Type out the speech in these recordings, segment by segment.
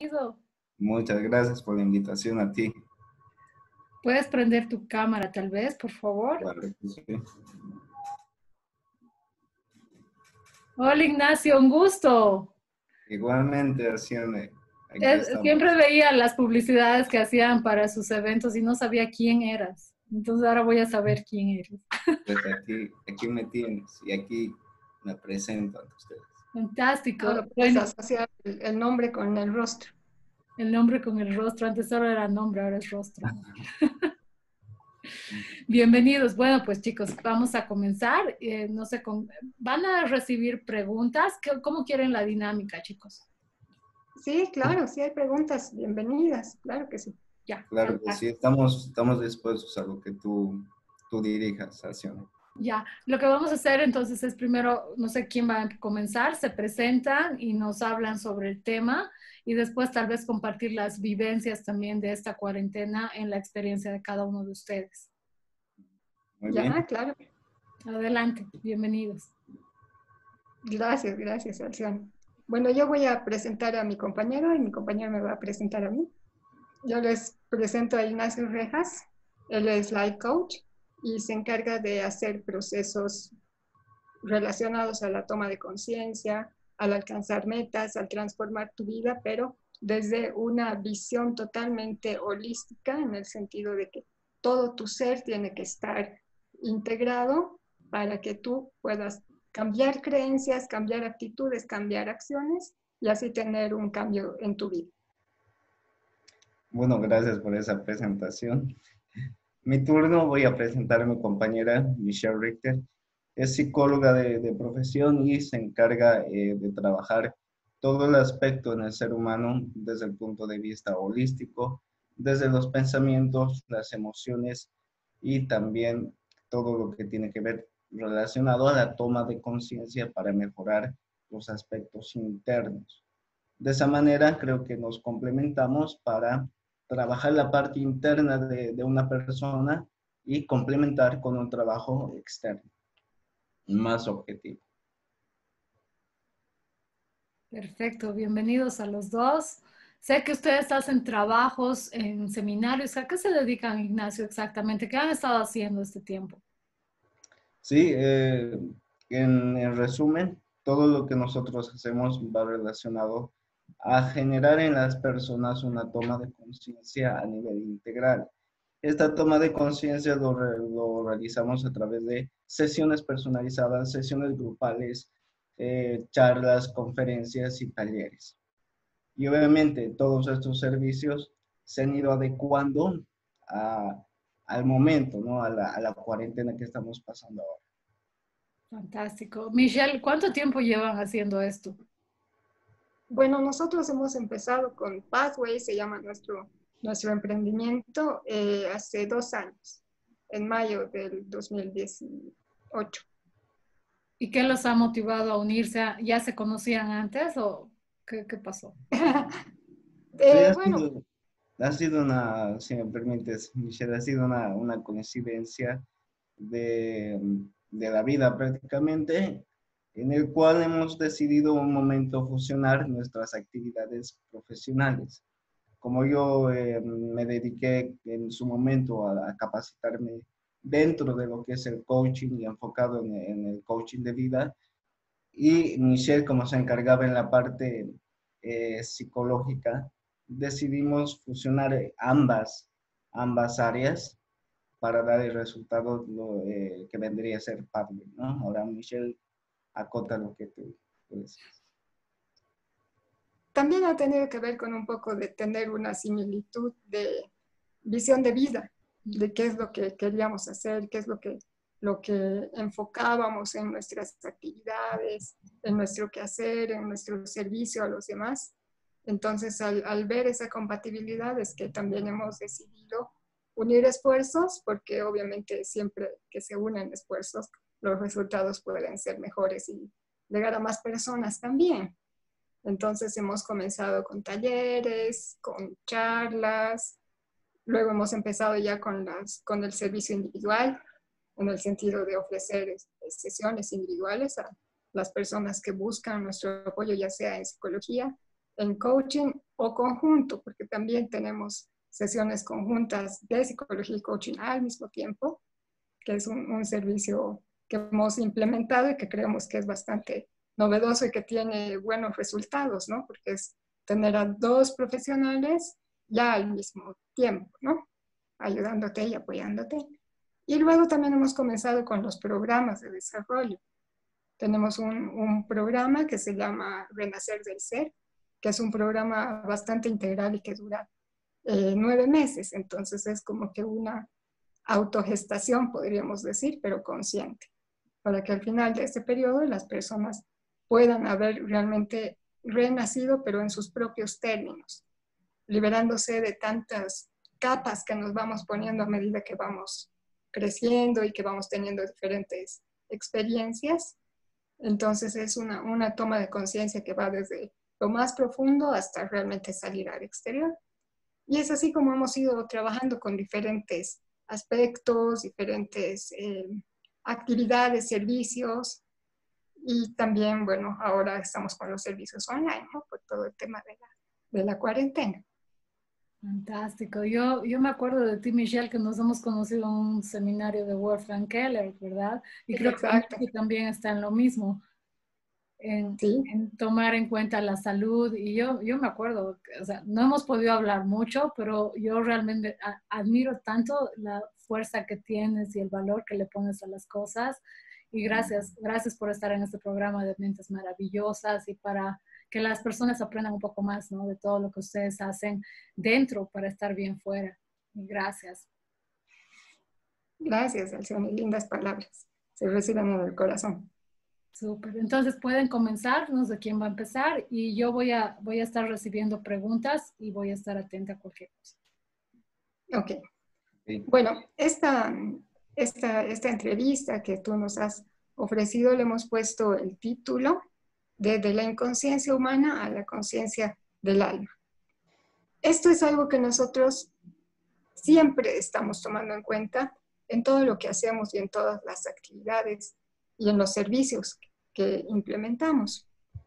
Muchas gracias por la invitación a ti. ¿Puedes prender tu cámara tal vez, por favor? Claro que sí. Hola Ignacio, un gusto. Igualmente, Alcione, aquí Siempre estamos. veía las publicidades que hacían para sus eventos y no sabía quién eras. Entonces ahora voy a saber quién eres. Pues aquí me tienes y aquí me presento ante ustedes. Fantástico. Ahora puedes Bueno, asociar el nombre con el rostro. el nombre con el rostro. Antes solo era nombre, ahora es rostro. Bienvenidos. Bueno, pues chicos, vamos a comenzar. No sé, van a recibir preguntas. ¿Cómo quieren la dinámica, chicos? Sí, claro, si hay preguntas, bienvenidas, claro que sí. Ya, Claro que sí, fantástico. estamos dispuestos a lo que tú dirijas, Alcione. Ya, lo que vamos a hacer entonces es primero, no sé quién va a comenzar, se presentan y nos hablan sobre el tema y después tal vez compartir las vivencias también de esta cuarentena en la experiencia de cada uno de ustedes. Muy Ya, bien. claro. Adelante, bienvenidos. Gracias, Alcione. Bueno, yo voy a presentar a mi compañero y mi compañero me va a presentar a mí. Yo les presento a Ignacio Rejas. Él es Life Coach y se encarga de hacer procesos relacionados a la toma de conciencia, al alcanzar metas, al transformar tu vida, pero desde una visión totalmente holística, en el sentido de que todo tu ser tiene que estar integrado para que tú puedas cambiar creencias, cambiar actitudes, cambiar acciones y así tener un cambio en tu vida. Bueno, gracias por esa presentación. Mi turno, voy a presentar a mi compañera Michelle Richter. Es psicóloga de profesión y se encarga de trabajar todo el aspecto en el ser humano desde el punto de vista holístico, desde los pensamientos, las emociones y también todo lo que tiene que ver relacionado a la toma de conciencia para mejorar los aspectos internos. De esa manera creo que nos complementamos para trabajar la parte interna de una persona y complementar con un trabajo externo más objetivo. Perfecto, bienvenidos a los dos. Sé que ustedes hacen trabajos en seminarios. ¿A qué se dedican, Ignacio, exactamente? ¿Qué han estado haciendo este tiempo? Sí, en resumen, todo lo que nosotros hacemos va relacionado a generar en las personas una toma de conciencia a nivel integral. Esta toma de conciencia lo realizamos a través de sesiones personalizadas, sesiones grupales, charlas, conferencias y talleres. Y obviamente todos estos servicios se han ido adecuando a, al momento, ¿no? A la cuarentena que estamos pasando ahora. Fantástico. Michelle, ¿cuánto tiempo llevan haciendo esto? Bueno, nosotros hemos empezado con Pathway, se llama nuestro emprendimiento, hace 2 años, en mayo del 2018. ¿Y qué los ha motivado a unirse? ¿Ya se conocían antes o qué pasó? Sí, Bueno, ha sido una, si me permites, Michelle, ha sido una coincidencia de, de la vida prácticamente, en el cual hemos decidido un momento fusionar nuestras actividades profesionales. Como yo me dediqué en su momento a capacitarme dentro de lo que es el coaching y enfocado en el coaching de vida, y Michelle, como se encargaba en la parte psicológica, decidimos fusionar ambas áreas para dar el resultado que vendría a ser Pathway, ¿no? Ahora Michelle acota lo que tú decías. también ha tenido que ver con un poco de tener una similitud de visión de vida, de qué es lo que queríamos hacer, qué es lo que enfocábamos en nuestras actividades, en nuestro quehacer, en nuestro servicio a los demás. Entonces, al ver esa compatibilidad es que también hemos decidido unir esfuerzos, porque obviamente siempre que se unen esfuerzos, los resultados pueden ser mejores y llegar a más personas también. Entonces, hemos comenzado con talleres, con charlas. Luego hemos empezado ya con el servicio individual, en el sentido de ofrecer sesiones individuales a las personas que buscan nuestro apoyo, ya sea en psicología, en coaching o conjunto, porque también tenemos sesiones conjuntas de psicología y coaching al mismo tiempo, que es un servicio que hemos implementado y que creemos que es bastante novedoso y que tiene buenos resultados, ¿no? Porque es tener a dos profesionales ya al mismo tiempo, ¿no? Ayudándote y apoyándote. Y luego también hemos comenzado con los programas de desarrollo. Tenemos un programa que se llama Renacer del Ser, que es un programa bastante integral y que dura 9 meses. Entonces es como que una autogestación, podríamos decir, pero consciente, para que al final de este periodo las personas puedan haber realmente renacido, pero en sus propios términos, liberándose de tantas capas que nos vamos poniendo a medida que vamos creciendo y que vamos teniendo diferentes experiencias. Entonces es una toma de conciencia que va desde lo más profundo hasta realmente salir al exterior. Y es así como hemos ido trabajando con diferentes aspectos, diferentes actividades, servicios. Y también, bueno, ahora estamos con los servicios online, ¿no? Por todo el tema de la cuarentena. Fantástico. Yo me acuerdo de ti, Michelle, que nos hemos conocido en un seminario de Wolfgang Keller, ¿verdad? Y creo Exacto. que también está en lo mismo, Sí. en tomar en cuenta la salud. Y yo me acuerdo, o sea, no hemos podido hablar mucho, pero yo realmente admiro tanto la fuerza que tienes y el valor que le pones a las cosas. Y gracias por estar en este programa de Mentes Maravillosas y para que las personas aprendan un poco más, ¿no? De todo lo que ustedes hacen dentro para estar bien fuera. Y gracias. Gracias, Alcione. Lindas palabras. Se reciben en el corazón. Súper. Entonces pueden comenzar, no sé quién va a empezar y yo voy a estar recibiendo preguntas y voy a estar atenta a cualquier cosa. Ok. Bueno, esta entrevista que tú nos has ofrecido le hemos puesto el título de la inconsciencia humana a la conciencia del alma. Esto es algo que nosotros siempre estamos tomando en cuenta en todo lo que hacemos y en todas las actividades y en los servicios que implementamos.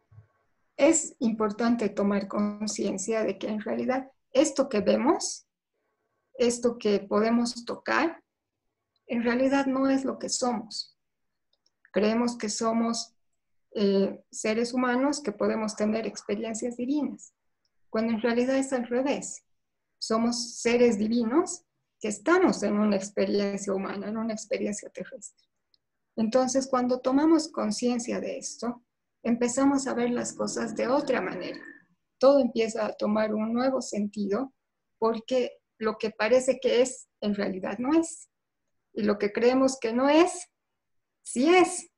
Es importante tomar conciencia de que en realidad esto que vemos, esto que podemos tocar, en realidad no es lo que somos. Creemos que somos seres humanos que podemos tener experiencias divinas, cuando en realidad es al revés. Somos seres divinos que estamos en una experiencia humana, en una experiencia terrestre. Entonces, cuando tomamos conciencia de esto, empezamos a ver las cosas de otra manera. Todo empieza a tomar un nuevo sentido porque lo que parece que es, en realidad no es. Y lo que creemos que no es, sí es.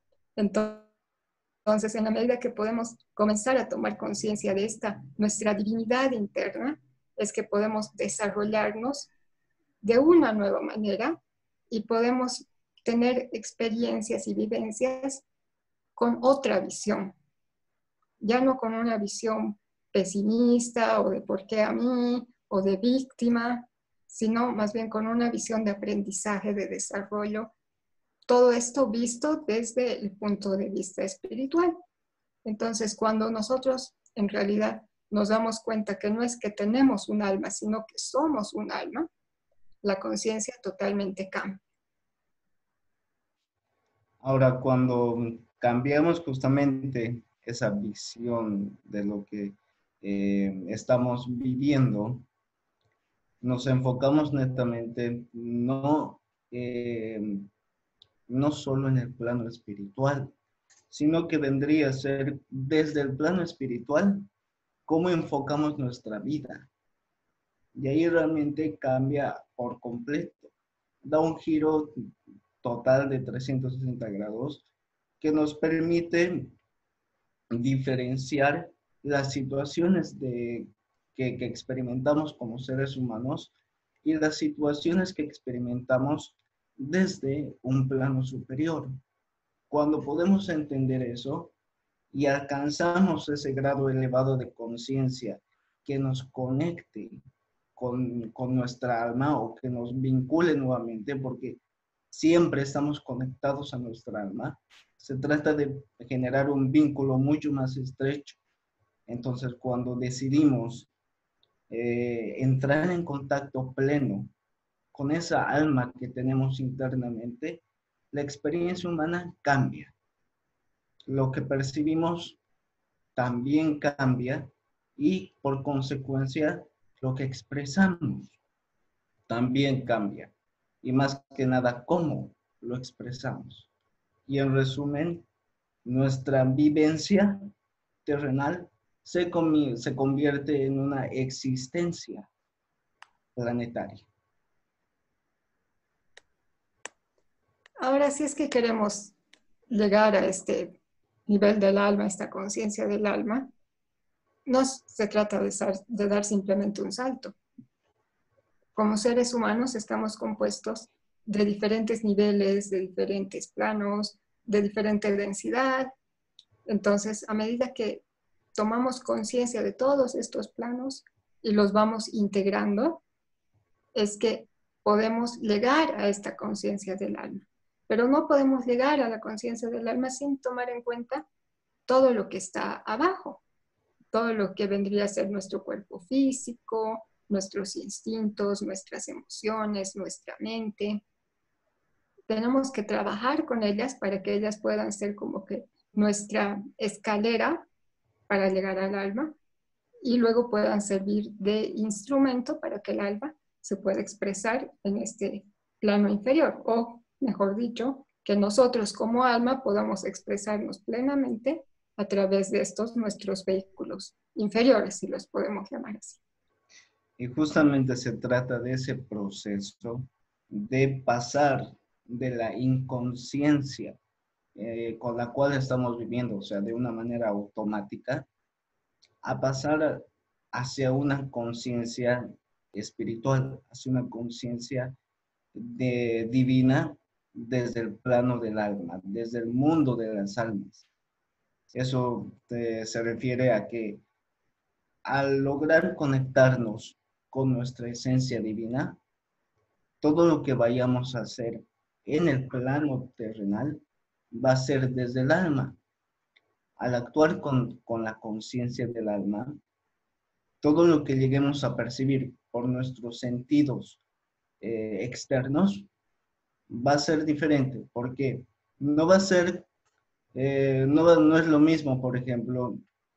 Entonces, en la medida que podemos comenzar a tomar conciencia de esta, nuestra divinidad interna, es que podemos desarrollarnos de una nueva manera y podemos tener experiencias y vivencias con otra visión, ya no con una visión pesimista o de por qué a mí o de víctima, sino más bien con una visión de aprendizaje, de desarrollo. Todo esto visto desde el punto de vista espiritual. Entonces, cuando nosotros en realidad nos damos cuenta que no es que tenemos un alma, sino que somos un alma, la conciencia totalmente cambia. Ahora, cuando cambiamos justamente esa visión de lo que estamos viviendo, nos enfocamos netamente no solo en el plano espiritual, sino que vendría a ser desde el plano espiritual cómo enfocamos nuestra vida. Y ahí realmente cambia por completo. Da un giro total de 360 grados que nos permite diferenciar las situaciones que experimentamos como seres humanos y las situaciones que experimentamos desde un plano superior. Cuando podemos entender eso y alcanzamos ese grado elevado de conciencia que nos conecte con nuestra alma o que nos vincule nuevamente, porque siempre estamos conectados a nuestra alma. Se trata de generar un vínculo mucho más estrecho Entonces, cuando decidimos entrar en contacto pleno con esa alma que tenemos internamente, la experiencia humana cambia. Lo que percibimos también cambia y por consecuencia lo que expresamos también cambia. Y más que nada, cómo lo expresamos. Y en resumen, nuestra vivencia terrenal se convierte en una existencia planetaria. Ahora, si es que queremos llegar a este nivel del alma, esta conciencia del alma, no se trata de dar simplemente un salto. Como seres humanos estamos compuestos de diferentes niveles, de diferentes planos, de diferente densidad. Entonces, a medida que tomamos conciencia de todos estos planos y los vamos integrando, es que podemos llegar a esta conciencia del alma. Pero no podemos llegar a la conciencia del alma sin tomar en cuenta todo lo que está abajo, todo lo que vendría a ser nuestro cuerpo físico, nuestros instintos, nuestras emociones, nuestra mente. Tenemos que trabajar con ellas para que ellas puedan ser como que nuestra escalera para llegar al alma y luego puedan servir de instrumento para que el alma se pueda expresar en este plano inferior, o mejor dicho, que nosotros como alma podamos expresarnos plenamente a través de estos nuestros vehículos inferiores, si los podemos llamar así. Y justamente se trata de ese proceso de pasar de la inconsciencia con la cual estamos viviendo, o sea, de una manera automática, a pasar hacia una conciencia espiritual, hacia una conciencia divina desde el plano del alma, desde el mundo de las almas. Eso se refiere a que al lograr conectarnos con nuestra esencia divina, todo lo que vayamos a hacer en el plano terrenal va a ser desde el alma. Al actuar con la conciencia del alma, todo lo que lleguemos a percibir por nuestros sentidos externos va a ser diferente, porque no va a ser, no es lo mismo, por ejemplo,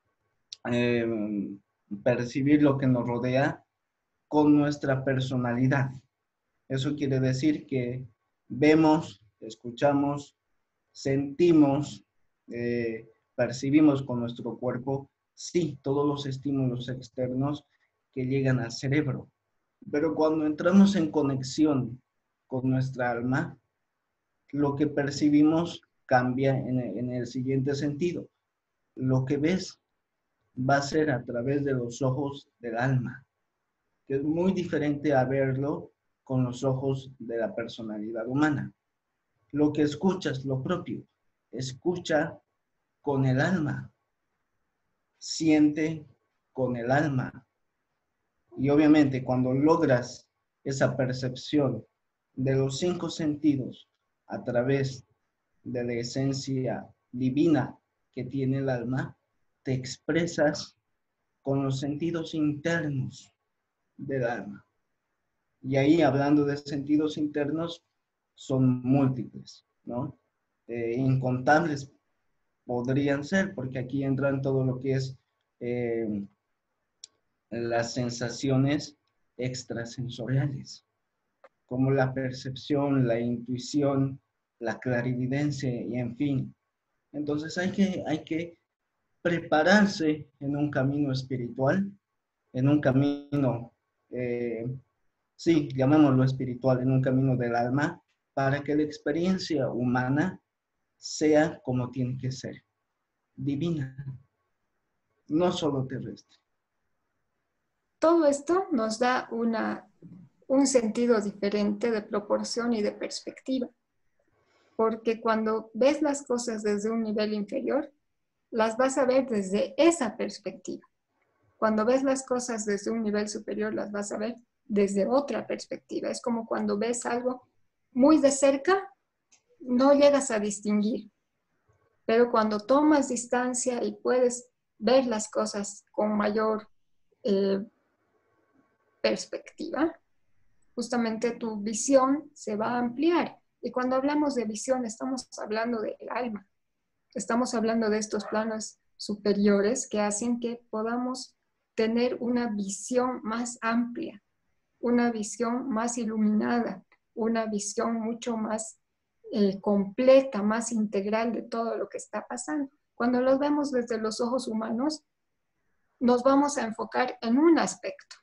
percibir lo que nos rodea con nuestra personalidad. Eso quiere decir que vemos, escuchamos, sentimos, percibimos con nuestro cuerpo, sí, todos los estímulos externos que llegan al cerebro. Pero cuando entramos en conexión con nuestra alma, lo que percibimos cambia en el siguiente sentido. Lo que ves va a ser a través de los ojos del alma, que es muy diferente a verlo con los ojos de la personalidad humana. Lo que escuchas, lo propio, escucha con el alma, siente con el alma. Y obviamente cuando logras esa percepción de los 5 sentidos a través de la esencia divina que tiene el alma, te expresas con los sentidos internos del alma. Y ahí, hablando de sentidos internos, son múltiples, ¿no? Incontables podrían ser, porque aquí entran todo lo que es las sensaciones extrasensoriales, como la percepción, la intuición, la clarividencia y en fin. Entonces hay que prepararse en un camino espiritual, en un camino, sí, llamémoslo espiritual, en un camino del alma, para que la experiencia humana sea como tiene que ser, divina, no solo terrestre. Todo esto nos da un sentido diferente de proporción y de perspectiva, porque cuando ves las cosas desde un nivel inferior, las vas a ver desde esa perspectiva. Cuando ves las cosas desde un nivel superior, las vas a ver desde otra perspectiva. Es como cuando ves algo muy de cerca, no llegas a distinguir, pero cuando tomas distancia y puedes ver las cosas con mayor perspectiva, justamente tu visión se va a ampliar. Y cuando hablamos de visión, estamos hablando del alma. Estamos hablando de estos planos superiores que hacen que podamos tener una visión más amplia, una visión más iluminada, una visión mucho más completa, más integral de todo lo que está pasando. Cuando lo vemos desde los ojos humanos, nos vamos a enfocar en un aspecto.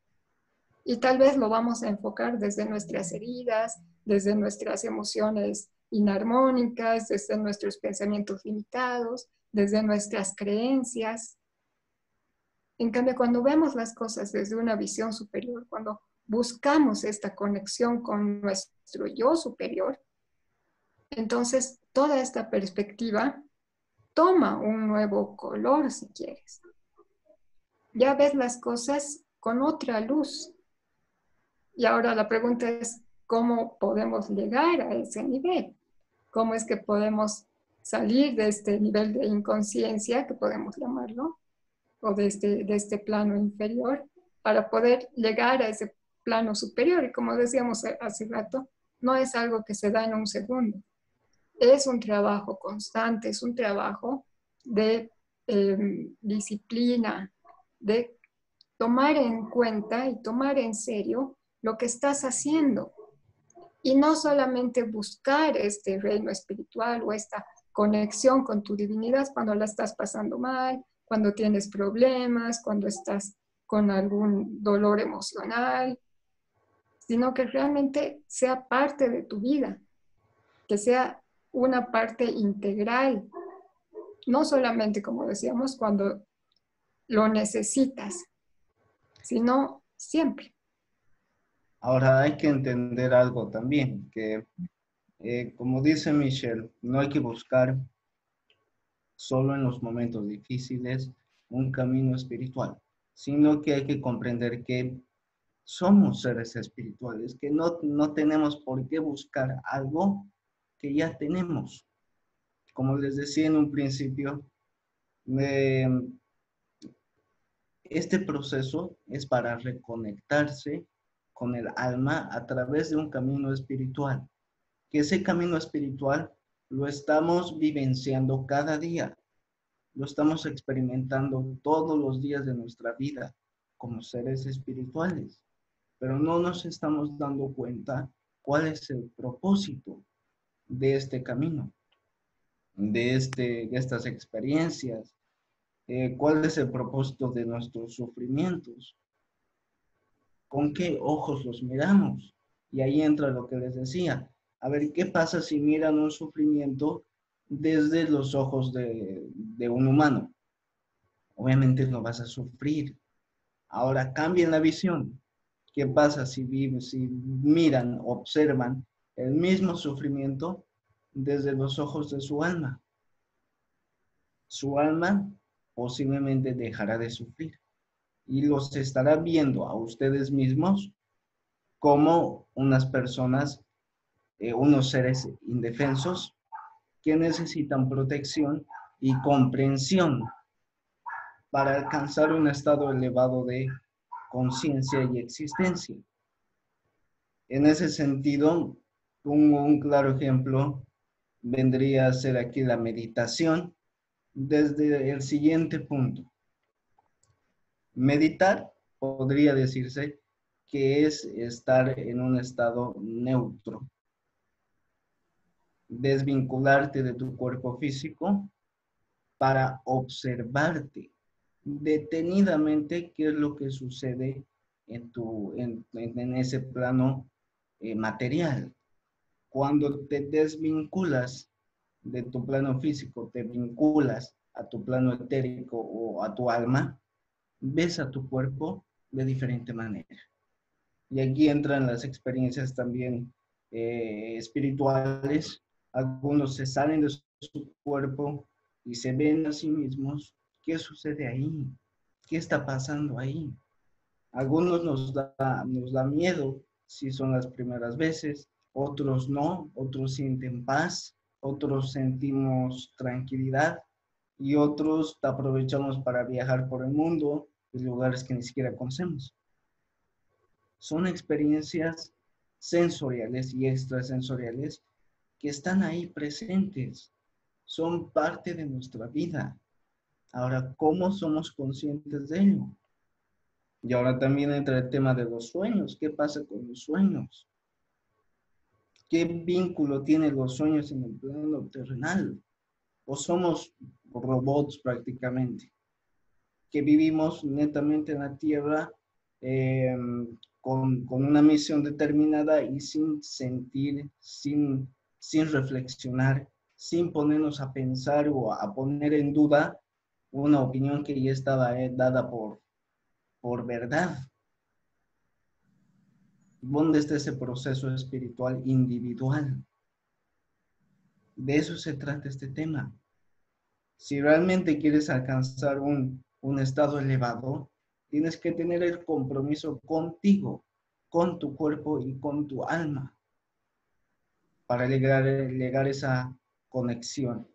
Y tal vez lo vamos a enfocar desde nuestras heridas, desde nuestras emociones inarmónicas, desde nuestros pensamientos limitados, desde nuestras creencias. En cambio, cuando vemos las cosas desde una visión superior, cuando buscamos esta conexión con nuestro yo superior, entonces toda esta perspectiva toma un nuevo color, si quieres. Ya ves las cosas con otra luz. Y ahora la pregunta es, ¿cómo podemos llegar a ese nivel? ¿Cómo es que podemos salir de este nivel de inconsciencia, que podemos llamarlo, o de este plano inferior, para poder llegar a ese plano superior? Y como decíamos hace rato, no es algo que se da en un segundo. Es un trabajo constante, es un trabajo de disciplina, de tomar en cuenta y tomar en serio lo que estás haciendo. Y no solamente buscar este reino espiritual o esta conexión con tu divinidad cuando la estás pasando mal, cuando tienes problemas, cuando estás con algún dolor emocional, sino que realmente sea parte de tu vida, que sea una parte integral, no solamente, como decíamos, cuando lo necesitas, sino siempre. Ahora hay que entender algo también, que como dice Michelle, no hay que buscar solo en los momentos difíciles un camino espiritual, sino que hay que comprender que somos seres espirituales, que no tenemos por qué buscar algo que ya tenemos. Como les decía en un principio, este proceso es para reconectarse con el alma a través de un camino espiritual, que ese camino espiritual lo estamos vivenciando cada día, lo estamos experimentando todos los días de nuestra vida como seres espirituales, pero no nos estamos dando cuenta cuál es el propósito de este camino, de estas experiencias, cuál es el propósito de nuestros sufrimientos, con qué ojos los miramos. Y ahí entra lo que les decía. A ver, ¿qué pasa si miran un sufrimiento desde los ojos de un humano? Obviamente no vas a sufrir. Ahora cambien la visión. ¿Qué pasa si miran, observan el mismo sufrimiento desde los ojos de su alma? Su alma posiblemente dejará de sufrir y los estará viendo a ustedes mismos como unas personas, unos seres indefensos que necesitan protección y comprensión para alcanzar un estado elevado de conciencia y existencia. En ese sentido, un claro ejemplo vendría a ser aquí la meditación desde el siguiente punto. Meditar podría decirse que es estar en un estado neutro, desvincularte de tu cuerpo físico para observarte detenidamente qué es lo que sucede en ese plano material. Cuando te desvinculas de tu plano físico, te vinculas a tu plano etérico o a tu alma, ves a tu cuerpo de diferente manera. Y aquí entran las experiencias también espirituales. Algunos se salen de su cuerpo y se ven a sí mismos. ¿Qué sucede ahí? ¿Qué está pasando ahí? Algunos nos da miedo si son las primeras veces, otros no, otros sienten paz, otros sentimos tranquilidad, y otros aprovechamos para viajar por el mundo en lugares que ni siquiera conocemos. Son experiencias sensoriales y extrasensoriales que están ahí presentes. Son parte de nuestra vida. Ahora, ¿cómo somos conscientes de ello? Y ahora también entra el tema de los sueños. ¿Qué pasa con los sueños? ¿Qué vínculo tienen los sueños en el plano terrenal? ¿O somos robots prácticamente? Que vivimos netamente en la Tierra eh, con una misión determinada y sin sentir, sin reflexionar, sin ponernos a pensar o a poner en duda una opinión que ya estaba dada por verdad. ¿Dónde está ese proceso espiritual individual? De eso se trata este tema. Si realmente quieres alcanzar un estado elevado, tienes que tener el compromiso contigo, con tu cuerpo y con tu alma para llegar a esa conexión.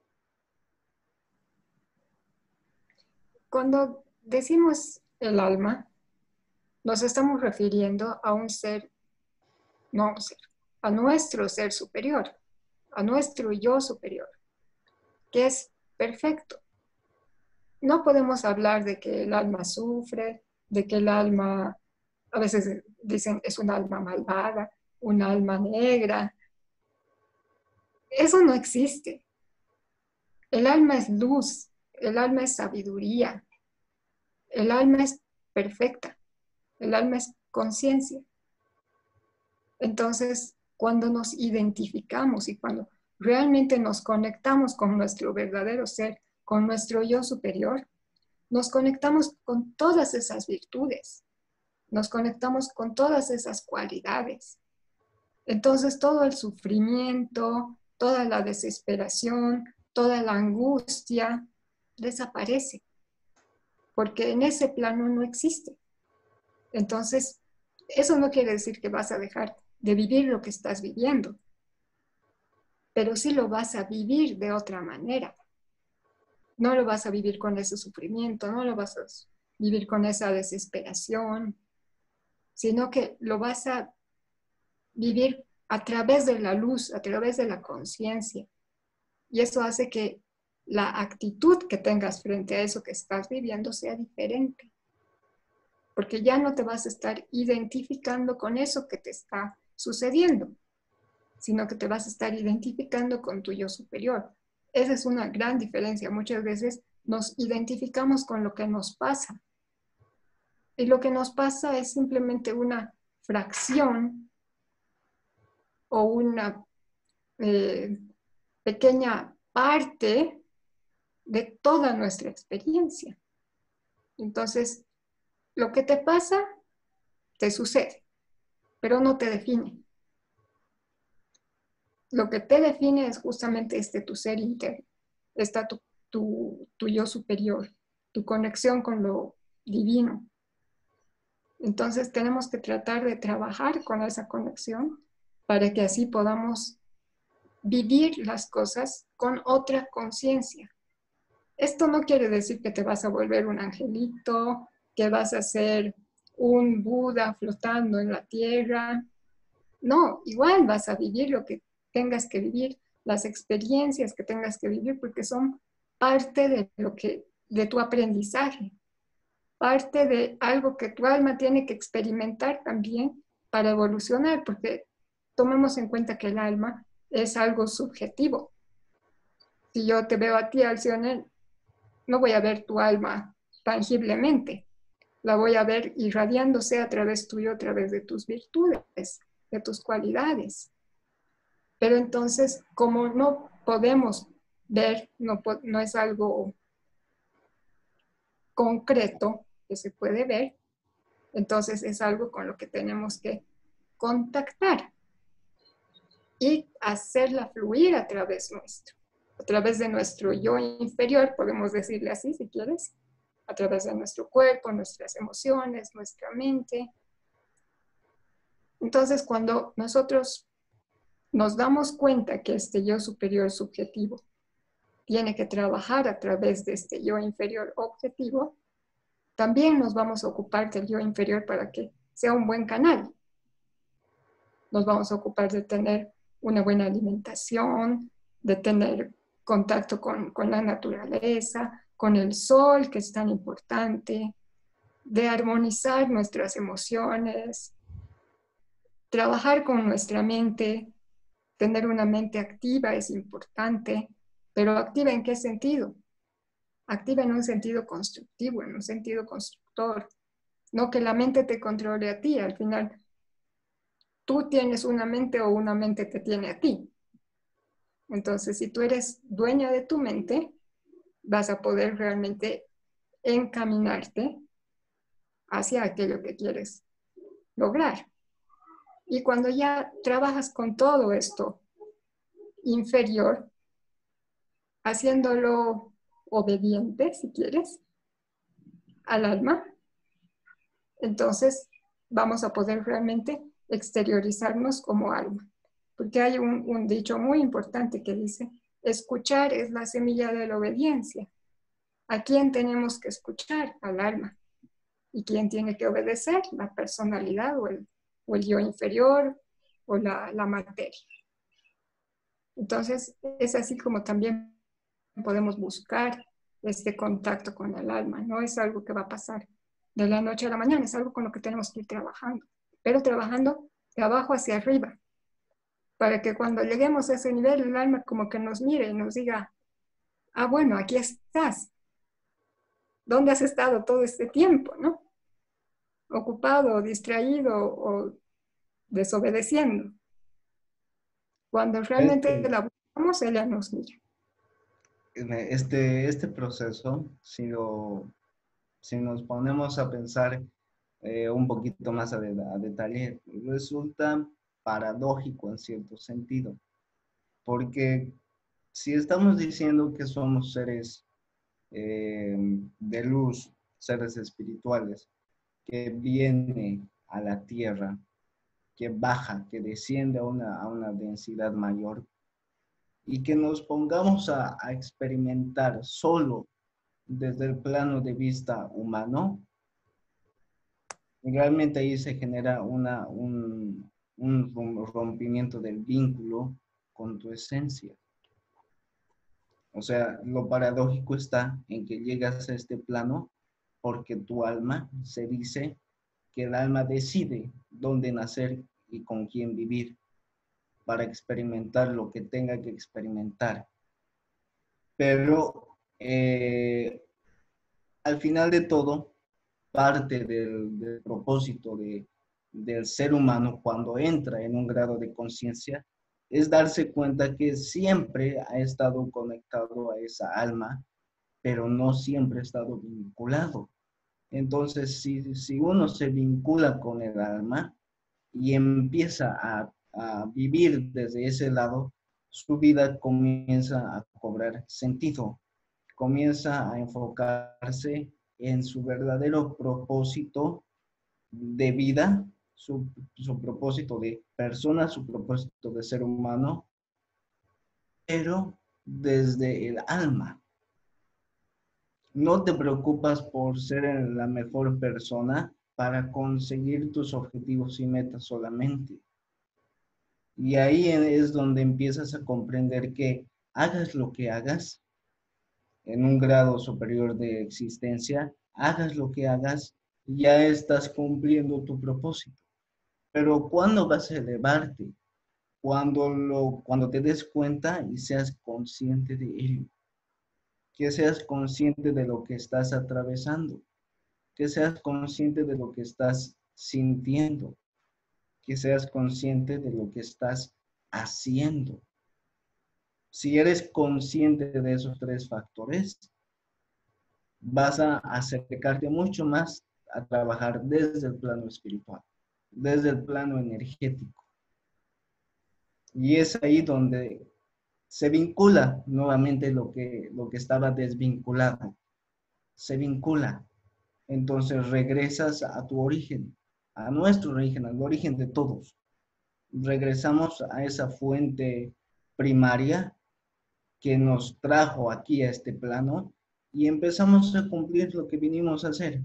Cuando decimos el alma, nos estamos refiriendo a un ser, no un ser, a nuestro ser superior, a nuestro yo superior, que es perfecto. No podemos hablar de que el alma sufre, de que el alma, a veces dicen, es un alma malvada, un alma negra. Eso no existe. El alma es luz, el alma es sabiduría, el alma es perfecta, el alma es conciencia. Entonces, cuando nos identificamos y cuando realmente nos conectamos con nuestro verdadero ser, con nuestro yo superior, nos conectamos con todas esas virtudes, nos conectamos con todas esas cualidades. Entonces, todo el sufrimiento, toda la desesperación, toda la angustia desaparece, porque en ese plano no existe. Entonces, eso no quiere decir que vas a dejar de vivir lo que estás viviendo, pero sí lo vas a vivir de otra manera. No lo vas a vivir con ese sufrimiento, no lo vas a vivir con esa desesperación, sino que lo vas a vivir a través de la luz, a través de la conciencia. Y eso hace que la actitud que tengas frente a eso que estás viviendo sea diferente. Porque ya no te vas a estar identificando con eso que te está sucediendo, sino que te vas a estar identificando con tu yo superior. Esa es una gran diferencia. Muchas veces nos identificamos con lo que nos pasa. Y lo que nos pasa es simplemente una fracción o una pequeña parte de toda nuestra experiencia. Entonces, lo que te pasa, te sucede, pero no te define. Lo que te define es justamente tu ser interno, está tu yo superior, tu conexión con lo divino. Entonces tenemos que tratar de trabajar con esa conexión para que así podamos vivir las cosas con otra conciencia. Esto no quiere decir que te vas a volver un angelito, que vas a ser un Buda flotando en la tierra. No, igual vas a vivir lo que tengas que vivir, las experiencias que tengas que vivir, porque son parte de tu aprendizaje, parte de algo que tu alma tiene que experimentar también para evolucionar, porque tomemos en cuenta que el alma es algo subjetivo. Si yo te veo a ti, Alcione, no voy a ver tu alma tangiblemente, la voy a ver irradiándose a través tuyo, a través de tus virtudes, de tus cualidades. Pero entonces, como no podemos ver, no es algo concreto que se puede ver, entonces es algo con lo que tenemos que contactar y hacerla fluir a través nuestro, a través de nuestro yo inferior, podemos decirle así si quieres, a través de nuestro cuerpo, nuestras emociones, nuestra mente. Entonces, cuando nosotros nos damos cuenta que este yo superior subjetivo tiene que trabajar a través de este yo inferior objetivo, también nos vamos a ocupar del yo inferior para que sea un buen canal. Nos vamos a ocupar de tener una buena alimentación, de tener contacto con la naturaleza, con el sol, que es tan importante, de armonizar nuestras emociones, trabajar con nuestra mente, tener una mente activa es importante, pero activa ¿en qué sentido? Activa en un sentido constructivo, en un sentido constructor, no que la mente te controle a ti, al final tú tienes una mente o una mente te tiene a ti. Entonces, si tú eres dueña de tu mente, vas a poder realmente encaminarte hacia aquello que quieres lograr. Y cuando ya trabajas con todo esto inferior, haciéndolo obediente, si quieres, al alma, entonces vamos a poder realmente exteriorizarnos como alma. Porque hay un dicho muy importante que dice, escuchar es la semilla de la obediencia. ¿A quién tenemos que escuchar? Al alma. ¿Y quién tiene que obedecer? La personalidad o el yo inferior o la materia. Entonces, es así como también podemos buscar este contacto con el alma. No es algo que va a pasar de la noche a la mañana, es algo con lo que tenemos que ir trabajando, pero trabajando de abajo hacia arriba, para que cuando lleguemos a ese nivel, el alma como que nos mire y nos diga, ah, bueno, aquí estás. ¿Dónde has estado todo este tiempo, no? Ocupado, distraído o desobedeciendo. Cuando realmente la buscamos, ella nos mira. Este proceso, si nos ponemos a pensar un poquito más a detalle, resulta paradójico en cierto sentido, porque si estamos diciendo que somos seres de luz, seres espirituales, que viene a la tierra, que baja, que desciende a una densidad mayor, y que nos pongamos a experimentar solo desde el plano de vista humano, realmente ahí se genera un rompimiento del vínculo con tu esencia. O sea, lo paradójico está en que llegas a este plano porque tu alma se dice que el alma decide dónde nacer y con quién vivir para experimentar lo que tenga que experimentar. Pero al final de todo, parte del propósito del ser humano cuando entra en un grado de conciencia es darse cuenta que siempre ha estado conectado a esa alma, pero no siempre ha estado vinculado. Entonces, si uno se vincula con el alma y empieza a vivir desde ese lado, su vida comienza a cobrar sentido, comienza a enfocarse en su verdadero propósito de vida, su propósito de persona, su propósito de ser humano, pero desde el alma. No te preocupas por ser la mejor persona para conseguir tus objetivos y metas solamente. Y ahí es donde empiezas a comprender que hagas lo que hagas en un grado superior de existencia, hagas lo que hagas, ya estás cumpliendo tu propósito. Pero ¿cuándo vas a elevarte? Cuando te des cuenta y seas consciente de ello. Que seas consciente de lo que estás atravesando. Que seas consciente de lo que estás sintiendo. Que seas consciente de lo que estás haciendo. Si eres consciente de esos tres factores, vas a acercarte mucho más a trabajar desde el plano espiritual, desde el plano energético. Y es ahí donde se vincula nuevamente lo que estaba desvinculado. Se vincula. Entonces regresas a tu origen, a nuestro origen, al origen de todos. Regresamos a esa fuente primaria que nos trajo aquí a este plano y empezamos a cumplir lo que vinimos a hacer.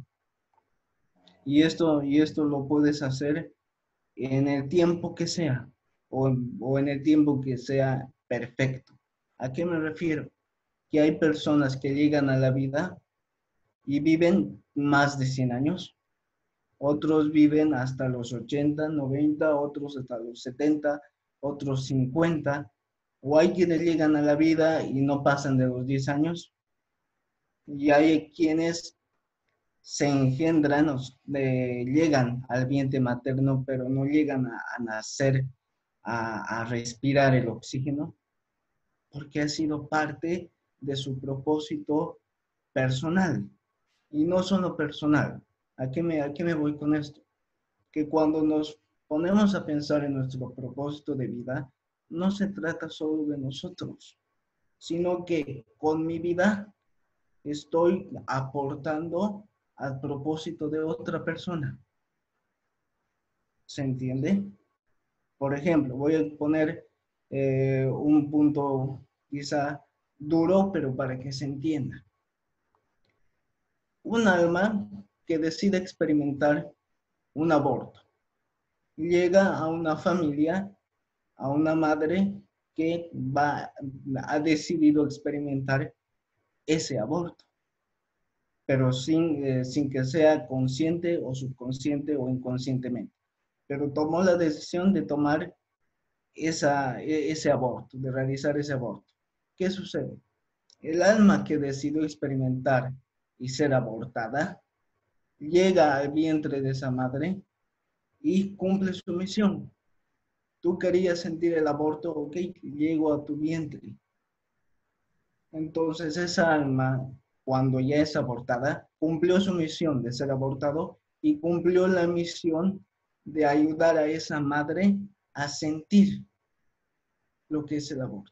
Y esto lo puedes hacer en el tiempo que sea o en el tiempo que sea perfecto. ¿A qué me refiero? Que hay personas que llegan a la vida y viven más de 100 años. Otros viven hasta los 80, 90, otros hasta los 70, otros 50. O hay quienes llegan a la vida y no pasan de los 10 años. Y hay quienes se engendran, llegan al vientre materno, pero no llegan a nacer, a respirar el oxígeno, porque ha sido parte de su propósito personal. Y no solo personal. ¿A qué me voy con esto? Que cuando nos ponemos a pensar en nuestro propósito de vida, no se trata solo de nosotros, sino que con mi vida estoy aportando al propósito de otra persona. ¿Se entiende? Por ejemplo, voy a poner un punto quizá duro, pero para que se entienda. Un alma que decide experimentar un aborto llega a una familia, a una madre que ha decidido experimentar ese aborto, pero sin que sea consciente o subconsciente o inconscientemente. Pero tomó la decisión de tomar ese aborto, de realizar ese aborto. ¿Qué sucede? El alma que decidió experimentar y ser abortada llega al vientre de esa madre y cumple su misión. Tú querías sentir el aborto, ok, llego a tu vientre. Entonces esa alma, cuando ya es abortada, cumplió su misión de ser abortado y cumplió la misión de ayudar a esa madre a sentir lo que es el aborto.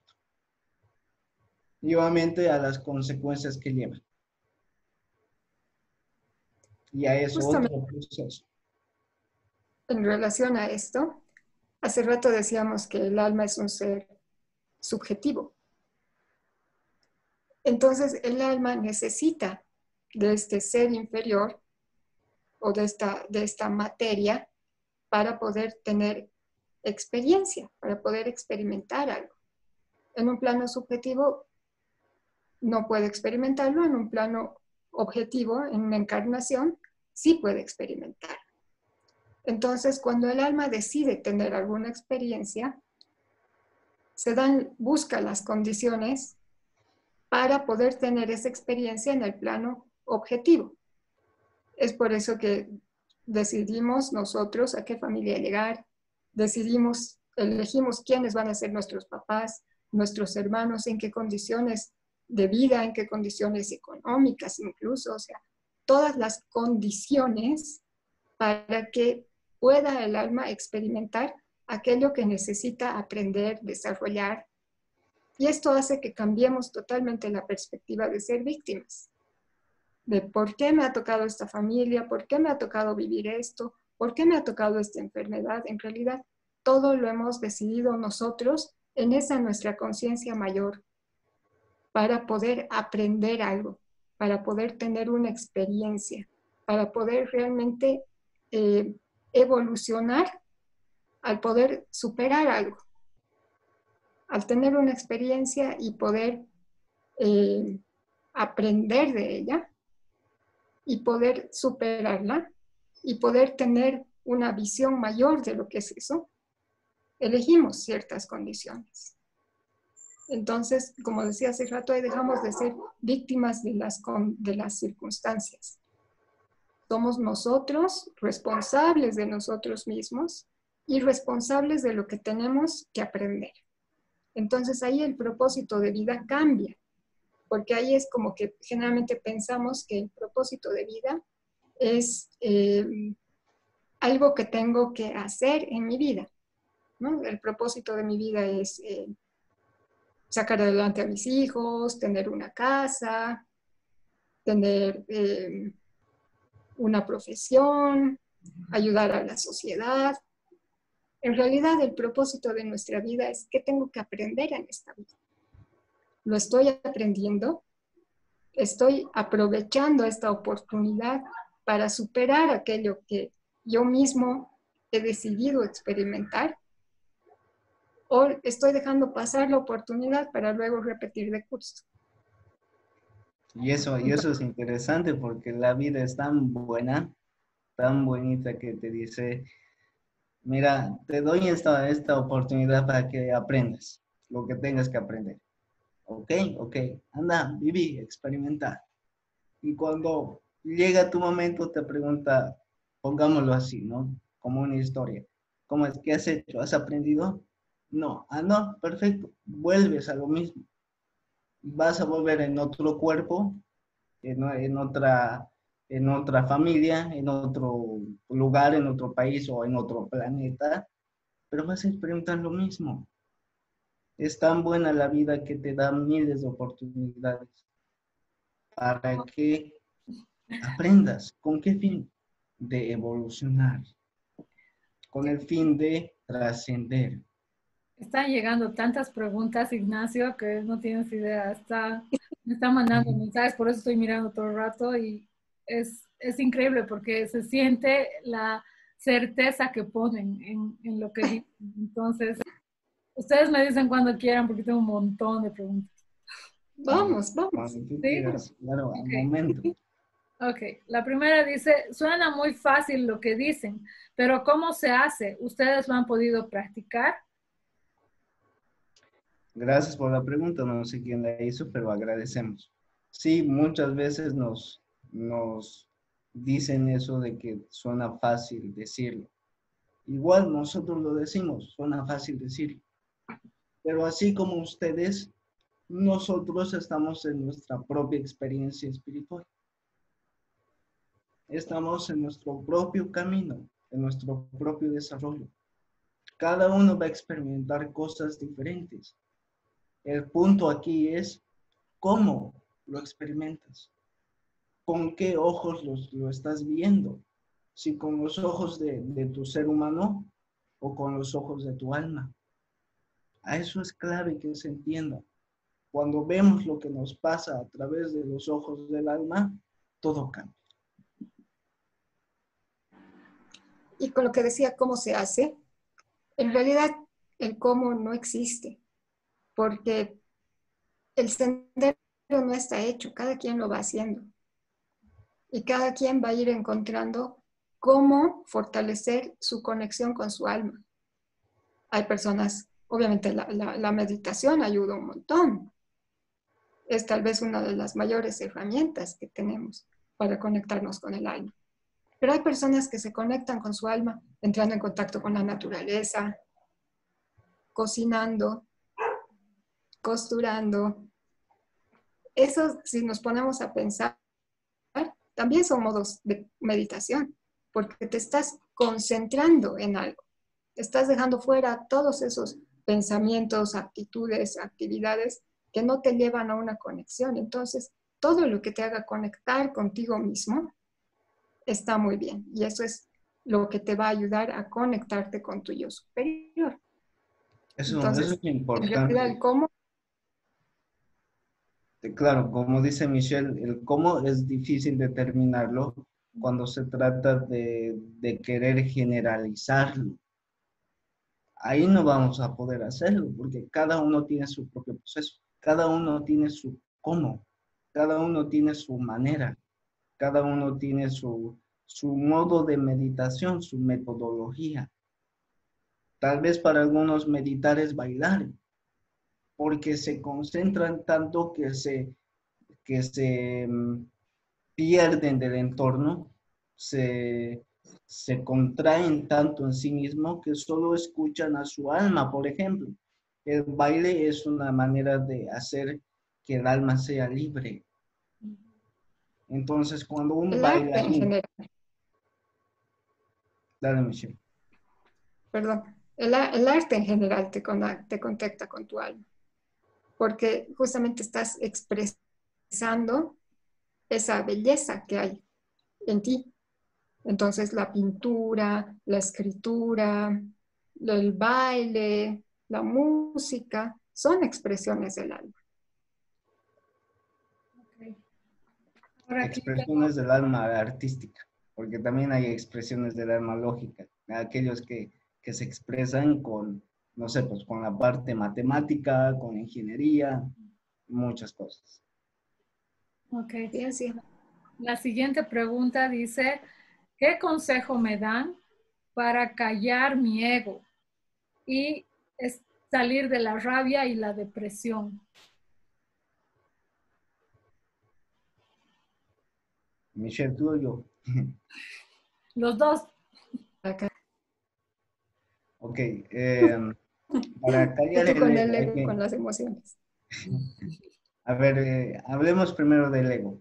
Y obviamente a las consecuencias que lleva. Y a eso Justamente otro proceso. en relación a esto, hace rato decíamos que el alma es un ser subjetivo. Entonces, el alma necesita de este ser inferior o de esta materia para poder tener experiencia, para poder experimentar algo. En un plano subjetivo no puede experimentarlo, en un plano objetivo, en una encarnación, sí puede experimentar. Entonces, cuando el alma decide tener alguna experiencia, busca las condiciones para poder tener esa experiencia en el plano objetivo. Es por eso que decidimos nosotros a qué familia llegar, elegimos quiénes van a ser nuestros papás, nuestros hermanos, en qué condiciones de vida, en qué condiciones económicas incluso, o sea, todas las condiciones para que pueda el alma experimentar aquello que necesita aprender, desarrollar. Y esto hace que cambiemos totalmente la perspectiva de ser víctimas. De por qué me ha tocado esta familia, por qué me ha tocado vivir esto, por qué me ha tocado esta enfermedad. En realidad, todo lo hemos decidido nosotros en esa nuestra conciencia mayor para poder aprender algo, para poder tener una experiencia, para poder realmente evolucionar al poder superar algo, al tener una experiencia y poder aprender de ella y poder superarla y poder tener una visión mayor de lo que es eso, elegimos ciertas condiciones. Entonces, como decía hace rato, ahí dejamos de ser víctimas de las circunstancias. Somos nosotros responsables de nosotros mismos y responsables de lo que tenemos que aprender. Entonces ahí el propósito de vida cambia, porque ahí es como que generalmente pensamos que el propósito de vida es algo que tengo que hacer en mi vida, ¿no? El propósito de mi vida es sacar adelante a mis hijos, tener una casa, tener una profesión, ayudar a la sociedad. En realidad, el propósito de nuestra vida es qué tengo que aprender en esta vida. lo estoy aprendiendo, estoy aprovechando esta oportunidad para superar aquello que yo mismo he decidido experimentar, o estoy dejando pasar la oportunidad para luego repetir de curso. Y eso es interesante porque la vida es tan buena, tan bonita que te dice, mira, te doy esta oportunidad para que aprendas lo que tengas que aprender. Ok, anda, viví, experimenta. Y cuando llega tu momento te pregunta, pongámoslo así, ¿no? Como una historia. ¿Cómo es? ¿Qué has hecho? ¿Has aprendido? No. Ah, no, perfecto. Vuelves a lo mismo. Vas a volver en otro cuerpo, en otra familia, en otro lugar, en otro país o en otro planeta, pero vas a experimentar lo mismo. Es tan buena la vida que te da miles de oportunidades para que aprendas. ¿Con qué fin? De evolucionar, con el fin de trascender. Están llegando tantas preguntas, Ignacio, que no tienes idea. Me está mandando mensajes, por eso estoy mirando todo el rato y es increíble porque se siente la certeza que ponen en lo que dicen. Entonces, ustedes me dicen cuando quieran porque tengo un montón de preguntas. Vamos. Cuando tú ¿Sí? quieras, claro, al Ok. momento. Ok, la primera dice, suena muy fácil lo que dicen, pero ¿cómo se hace? ¿Ustedes lo han podido practicar? Gracias por la pregunta, no sé quién la hizo, pero agradecemos. Sí, muchas veces nos dicen eso de que suena fácil decirlo. Igual nosotros lo decimos, suena fácil decirlo. Pero así como ustedes, nosotros estamos en nuestra propia experiencia espiritual. Estamos en nuestro propio camino, en nuestro propio desarrollo. Cada uno va a experimentar cosas diferentes. El punto aquí es cómo lo experimentas, con qué ojos lo estás viendo, si con los ojos de tu ser humano o con los ojos de tu alma. A eso es clave que se entienda. Cuando vemos lo que nos pasa a través de los ojos del alma, todo cambia. Y con lo que decía, ¿cómo se hace? En realidad, el cómo no existe, porque el sendero no está hecho, cada quien lo va haciendo. Y cada quien va a ir encontrando cómo fortalecer su conexión con su alma. Hay personas, obviamente la meditación ayuda un montón. Es tal vez una de las mayores herramientas que tenemos para conectarnos con el alma. Pero hay personas que se conectan con su alma entrando en contacto con la naturaleza, cocinando, costurando. Eso, si nos ponemos a pensar, también son modos de meditación, porque te estás concentrando en algo. Estás dejando fuera todos esos pensamientos, actitudes, actividades que no te llevan a una conexión. Entonces, todo lo que te haga conectar contigo mismo está muy bien. Y eso es lo que te va a ayudar a conectarte con tu yo superior. Eso es Entonces, en realidad, importante. el cómo. Claro, como dice Michelle, el cómo es difícil determinarlo cuando se trata de querer generalizarlo. Ahí no vamos a poder hacerlo porque cada uno tiene su propio proceso, cada uno tiene su cómo, cada uno tiene su manera, cada uno tiene su modo de meditación, su metodología. Tal vez para algunos meditar es bailar, porque se concentran tanto que se pierden del entorno, se contraen tanto en sí mismo que solo escuchan a su alma, por ejemplo. El baile es una manera de hacer que el alma sea libre. Entonces, cuando un El arte en bailarín, general, dale, Michelle. perdón, el arte en general te contacta con tu alma, porque justamente estás expresando esa belleza que hay en ti. Entonces, la pintura, la escritura, el baile, la música, son expresiones del alma. aquí expresiones del alma artística, porque también hay expresiones del alma lógica, aquellos que se expresan con, no sé, pues con la parte matemática, con ingeniería, muchas cosas. Ok. Ciencia. La siguiente pregunta dice, ¿qué consejo me dan para callar mi ego y salir de la rabia y la depresión? Michelle, tú o yo. Los dos. Acá. Ok, para Y callar tú el con el ego, ego, con las emociones. a ver, hablemos primero del ego.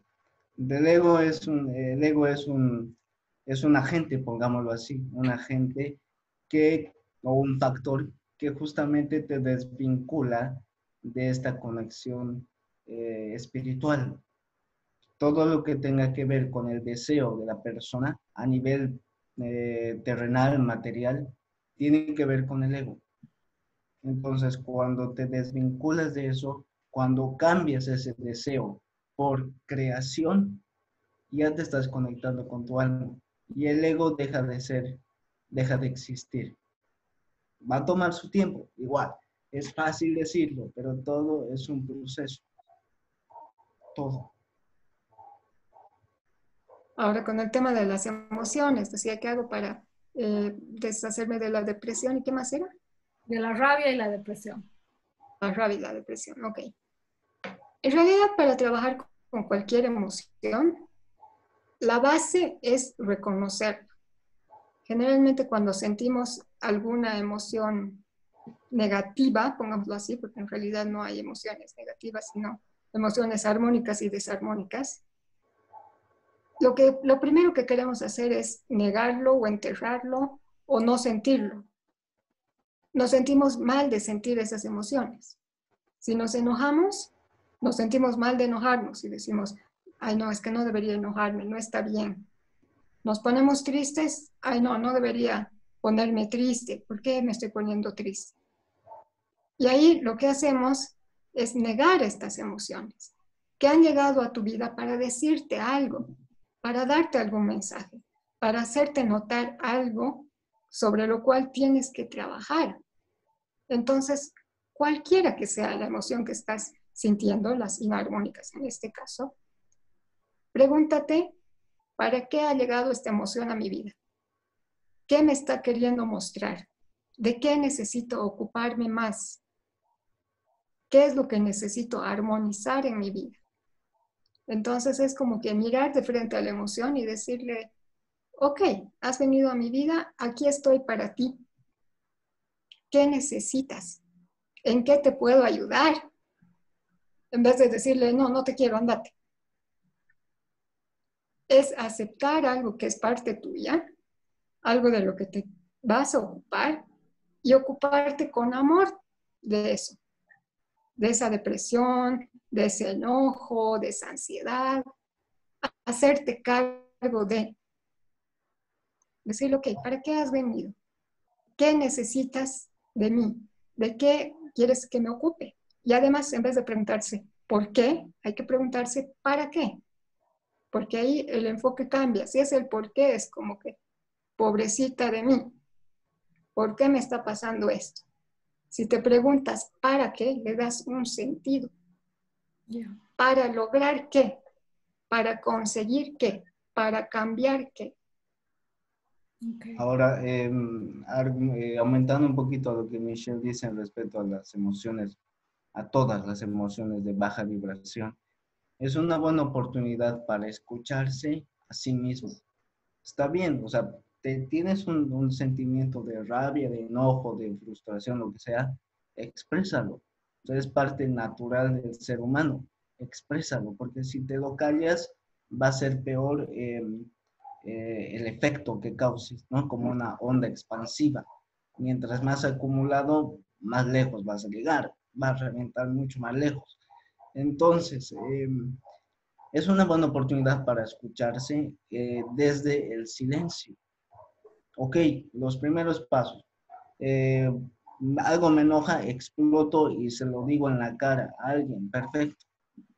El ego es un agente, pongámoslo así, un agente o un factor que justamente te desvincula de esta conexión espiritual. Todo lo que tenga que ver con el deseo de la persona a nivel terrenal, material, tiene que ver con el ego. Entonces, cuando te desvinculas de eso, cuando cambias ese deseo por creación, ya te estás conectando con tu alma y el ego deja de existir. Va a tomar su tiempo, igual. Es fácil decirlo, pero todo es un proceso. Todo. Ahora con el tema de las emociones, decía, ¿qué hago para deshacerme de la depresión? ¿Y qué más era? De la rabia y la depresión. La rabia y la depresión, ok. En realidad, para trabajar con cualquier emoción, la base es reconocerla. Generalmente cuando sentimos alguna emoción negativa, pongámoslo así, porque en realidad no hay emociones negativas, sino emociones armónicas y desarmónicas, lo primero que queremos hacer es negarlo o enterrarlo o no sentirlo. Nos sentimos mal de sentir esas emociones. Si nos enojamos, nos sentimos mal de enojarnos y decimos, ay no, es que no debería enojarme, no está bien. Nos ponemos tristes, ay no, no debería ponerme triste, ¿por qué me estoy poniendo triste? Y ahí lo que hacemos es negar estas emociones que han llegado a tu vida para decirte algo, para darte algún mensaje, para hacerte notar algo sobre lo cual tienes que trabajar. Entonces, cualquiera que sea la emoción que estás sintiendo, las inarmónicas en este caso, pregúntate, ¿para qué ha llegado esta emoción a mi vida? ¿Qué me está queriendo mostrar? ¿De qué necesito ocuparme más? ¿Qué es lo que necesito armonizar en mi vida? Entonces es como que mirar de frente a la emoción y decirle, ok, has venido a mi vida, aquí estoy para ti. ¿Qué necesitas? ¿En qué te puedo ayudar? En vez de decirle, no, no te quiero, andate. Es aceptar algo que es parte tuya, algo de lo que te vas a ocupar y ocuparte con amor de eso, de esa depresión, de ese enojo, de esa ansiedad, hacerte cargo de decirle, ok, ¿para qué has venido? ¿Qué necesitas de mí? ¿De qué quieres que me ocupe? Y además, en vez de preguntarse ¿por qué? Hay que preguntarse ¿para qué? Porque ahí el enfoque cambia. Si es el por qué, es como que, pobrecita de mí, ¿por qué me está pasando esto? Si te preguntas ¿para qué? Le das un sentido. Yeah. ¿Para lograr qué? ¿Para conseguir qué? ¿Para cambiar qué? Okay. Ahora, aumentando un poquito lo que Michelle dice en respecto a las emociones, a todas las emociones de baja vibración, es una buena oportunidad para escucharse a sí mismo. Está bien, o sea, tienes un sentimiento de rabia, de enojo, de frustración, lo que sea, exprésalo. O sea, es parte natural del ser humano. Exprésalo, porque si te lo callas, va a ser peor el efecto que causes, ¿no? Como una onda expansiva. Mientras más acumulado, más lejos vas a llegar, va a reventar mucho más lejos. Entonces, es una buena oportunidad para escucharse desde el silencio. Ok, los primeros pasos. Eh, Algo me enoja, exploto y se lo digo en la cara a alguien. Perfecto.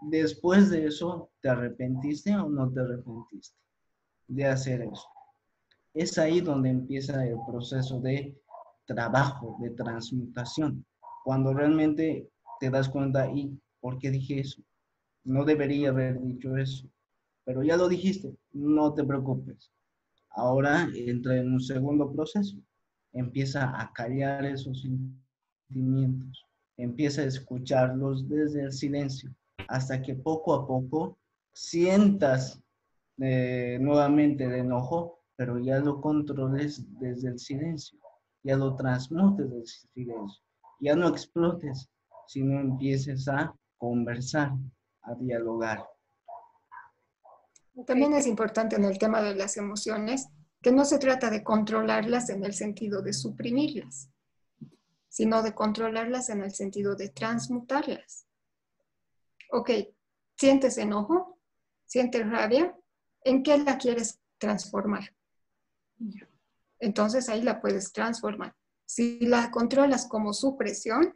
después de eso, ¿te arrepentiste o no te arrepentiste de hacer eso? Es ahí donde empieza el proceso de trabajo, de transmutación. Cuando realmente te das cuenta, ¿y por qué dije eso? No debería haber dicho eso, pero ya lo dijiste, no te preocupes. Ahora entra en un segundo proceso. Empieza a callar esos sentimientos. Empieza a escucharlos desde el silencio, hasta que poco a poco sientas nuevamente el enojo, pero ya lo controles desde el silencio, ya lo transmutes desde el silencio, ya no explotes, sino empieces a conversar, a dialogar. También es importante en el tema de las emociones que no se trata de controlarlas en el sentido de suprimirlas, sino de controlarlas en el sentido de transmutarlas. Ok, ¿sientes enojo? ¿Sientes rabia? ¿En qué la quieres transformar? Entonces ahí la puedes transformar. Si la controlas como supresión,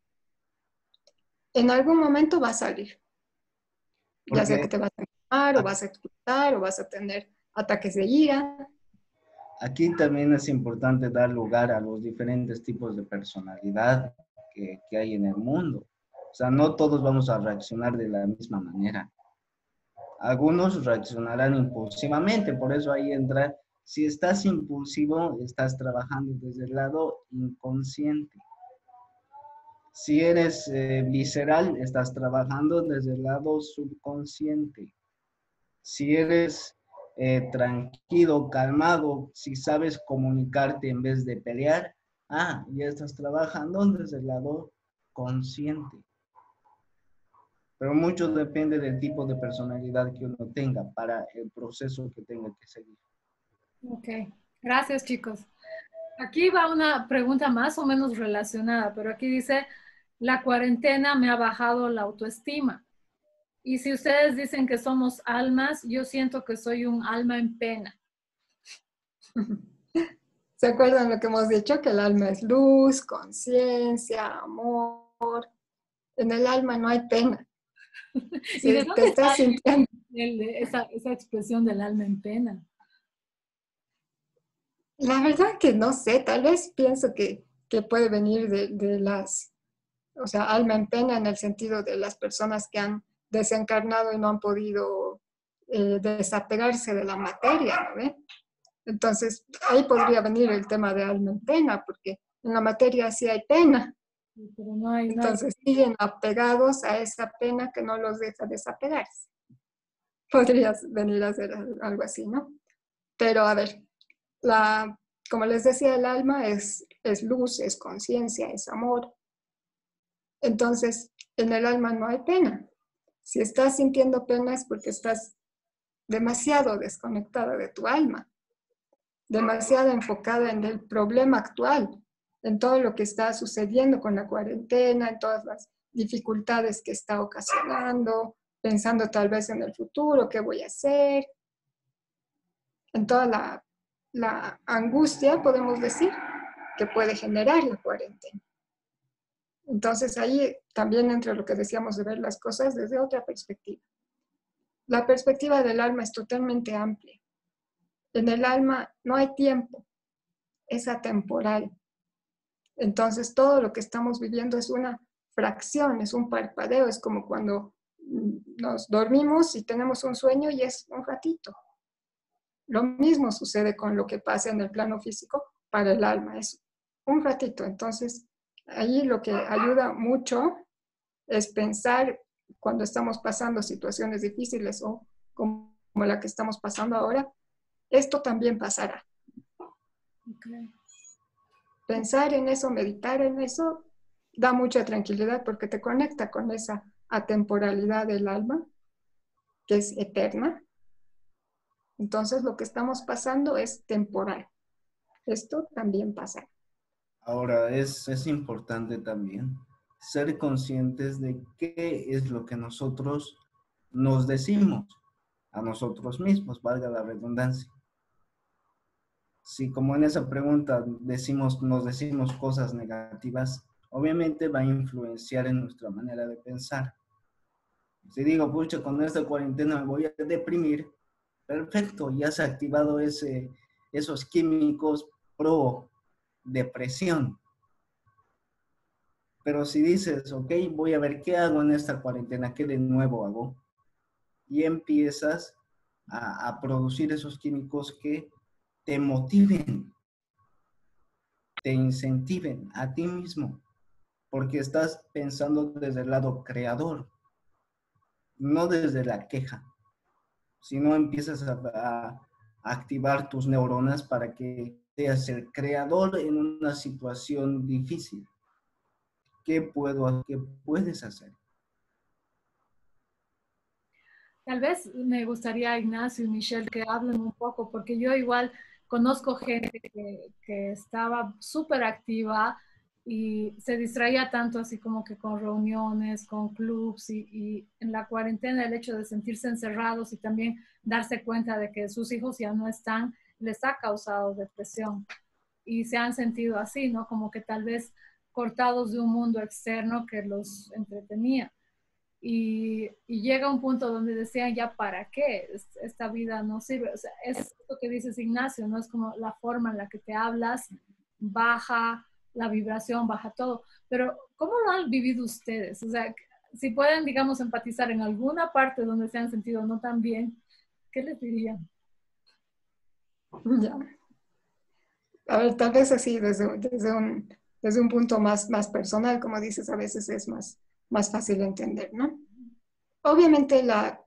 en algún momento va a salir. Ya sea que te vas a enfermar, o vas a explotar, o vas a tener ataques de ira. Aquí también es importante dar lugar a los diferentes tipos de personalidad que hay en el mundo. O sea, no todos vamos a reaccionar de la misma manera. Algunos reaccionarán impulsivamente, por eso ahí entra, si estás impulsivo, estás trabajando desde el lado inconsciente. Si eres visceral, estás trabajando desde el lado subconsciente. Si eres tranquilo, calmado, si sabes comunicarte en vez de pelear, ya estás trabajando desde el lado consciente. Pero mucho depende del tipo de personalidad que uno tenga para el proceso que tenga que seguir. Ok, gracias chicos. Aquí va una pregunta más o menos relacionada, pero aquí dice, la cuarentena me ha bajado la autoestima. Y si ustedes dicen que somos almas, yo siento que soy un alma en pena. ¿Se acuerdan lo que hemos dicho? Que el alma es luz, conciencia, amor. En el alma no hay pena. Si ¿Y de dónde te estás sintiendo esa expresión del alma en pena? La verdad que no sé, tal vez pienso que puede venir de las, o sea, alma en pena en el sentido de las personas que han desencarnado y no han podido desapegarse de la materia, ¿no ve? Entonces, ahí podría venir el tema de alma en pena, porque en la materia sí hay pena. Pero no hay, entonces siguen apegados a esa pena que no los deja desapegarse. Podrías venir a hacer algo así, ¿no? Pero a ver, como les decía, el alma es luz, es conciencia, es amor. Entonces, en el alma no hay pena. Si estás sintiendo pena es porque estás demasiado desconectada de tu alma, demasiado enfocada en el problema actual, en todo lo que está sucediendo con la cuarentena, en todas las dificultades que está ocasionando, pensando tal vez en el futuro, qué voy a hacer, en toda la angustia, podemos decir, que puede generar la cuarentena. Entonces ahí también entra lo que decíamos de ver las cosas desde otra perspectiva. La perspectiva del alma es totalmente amplia. En el alma no hay tiempo, es atemporal. Entonces todo lo que estamos viviendo es una fracción, es un parpadeo, es como cuando nos dormimos y tenemos un sueño y es un ratito. Lo mismo sucede con lo que pasa en el plano físico para el alma, es un ratito. Entonces, ahí lo que ayuda mucho es pensar cuando estamos pasando situaciones difíciles o como la que estamos pasando ahora, esto también pasará. Okay. Pensar en eso, meditar en eso, da mucha tranquilidad porque te conecta con esa atemporalidad del alma, que es eterna. Entonces, lo que estamos pasando es temporal. Esto también pasará. Ahora, es importante también ser conscientes de qué es lo que nosotros nos decimos a nosotros mismos, valga la redundancia. Si como en esa pregunta nos decimos cosas negativas, obviamente va a influenciar en nuestra manera de pensar. Si digo, pucha, con esta cuarentena me voy a deprimir, perfecto, ya se ha activado esos químicos pro depresión. Pero si dices, ok, voy a ver qué hago en esta cuarentena, qué de nuevo hago, y empiezas a producir esos químicos que te motiven, te incentiven a ti mismo, porque estás pensando desde el lado creador, no desde la queja, sino empiezas a activar tus neuronas para que seas el creador en una situación difícil. ¿Qué puedes hacer? Tal vez me gustaría, Ignacio y Michelle, que hablen un poco, porque yo igual conozco gente que estaba súper activa y se distraía tanto así como que con reuniones, con clubs y en la cuarentena el hecho de sentirse encerrados y también darse cuenta de que sus hijos ya no están, les ha causado depresión y se han sentido así, ¿no? Como que tal vez cortados de un mundo externo que los entretenía. Y llega un punto donde decían, ya para qué, esta vida no sirve. O sea, es lo que dices, Ignacio, ¿no? Es como la forma en la que te hablas, baja la vibración, baja todo. Pero, ¿cómo lo han vivido ustedes? O sea, si pueden, digamos, empatizar en alguna parte donde se han sentido no tan bien, ¿qué les dirían? Ya. A ver, tal vez así, desde un punto más personal, como dices, a veces es más fácil de entender, ¿no? Obviamente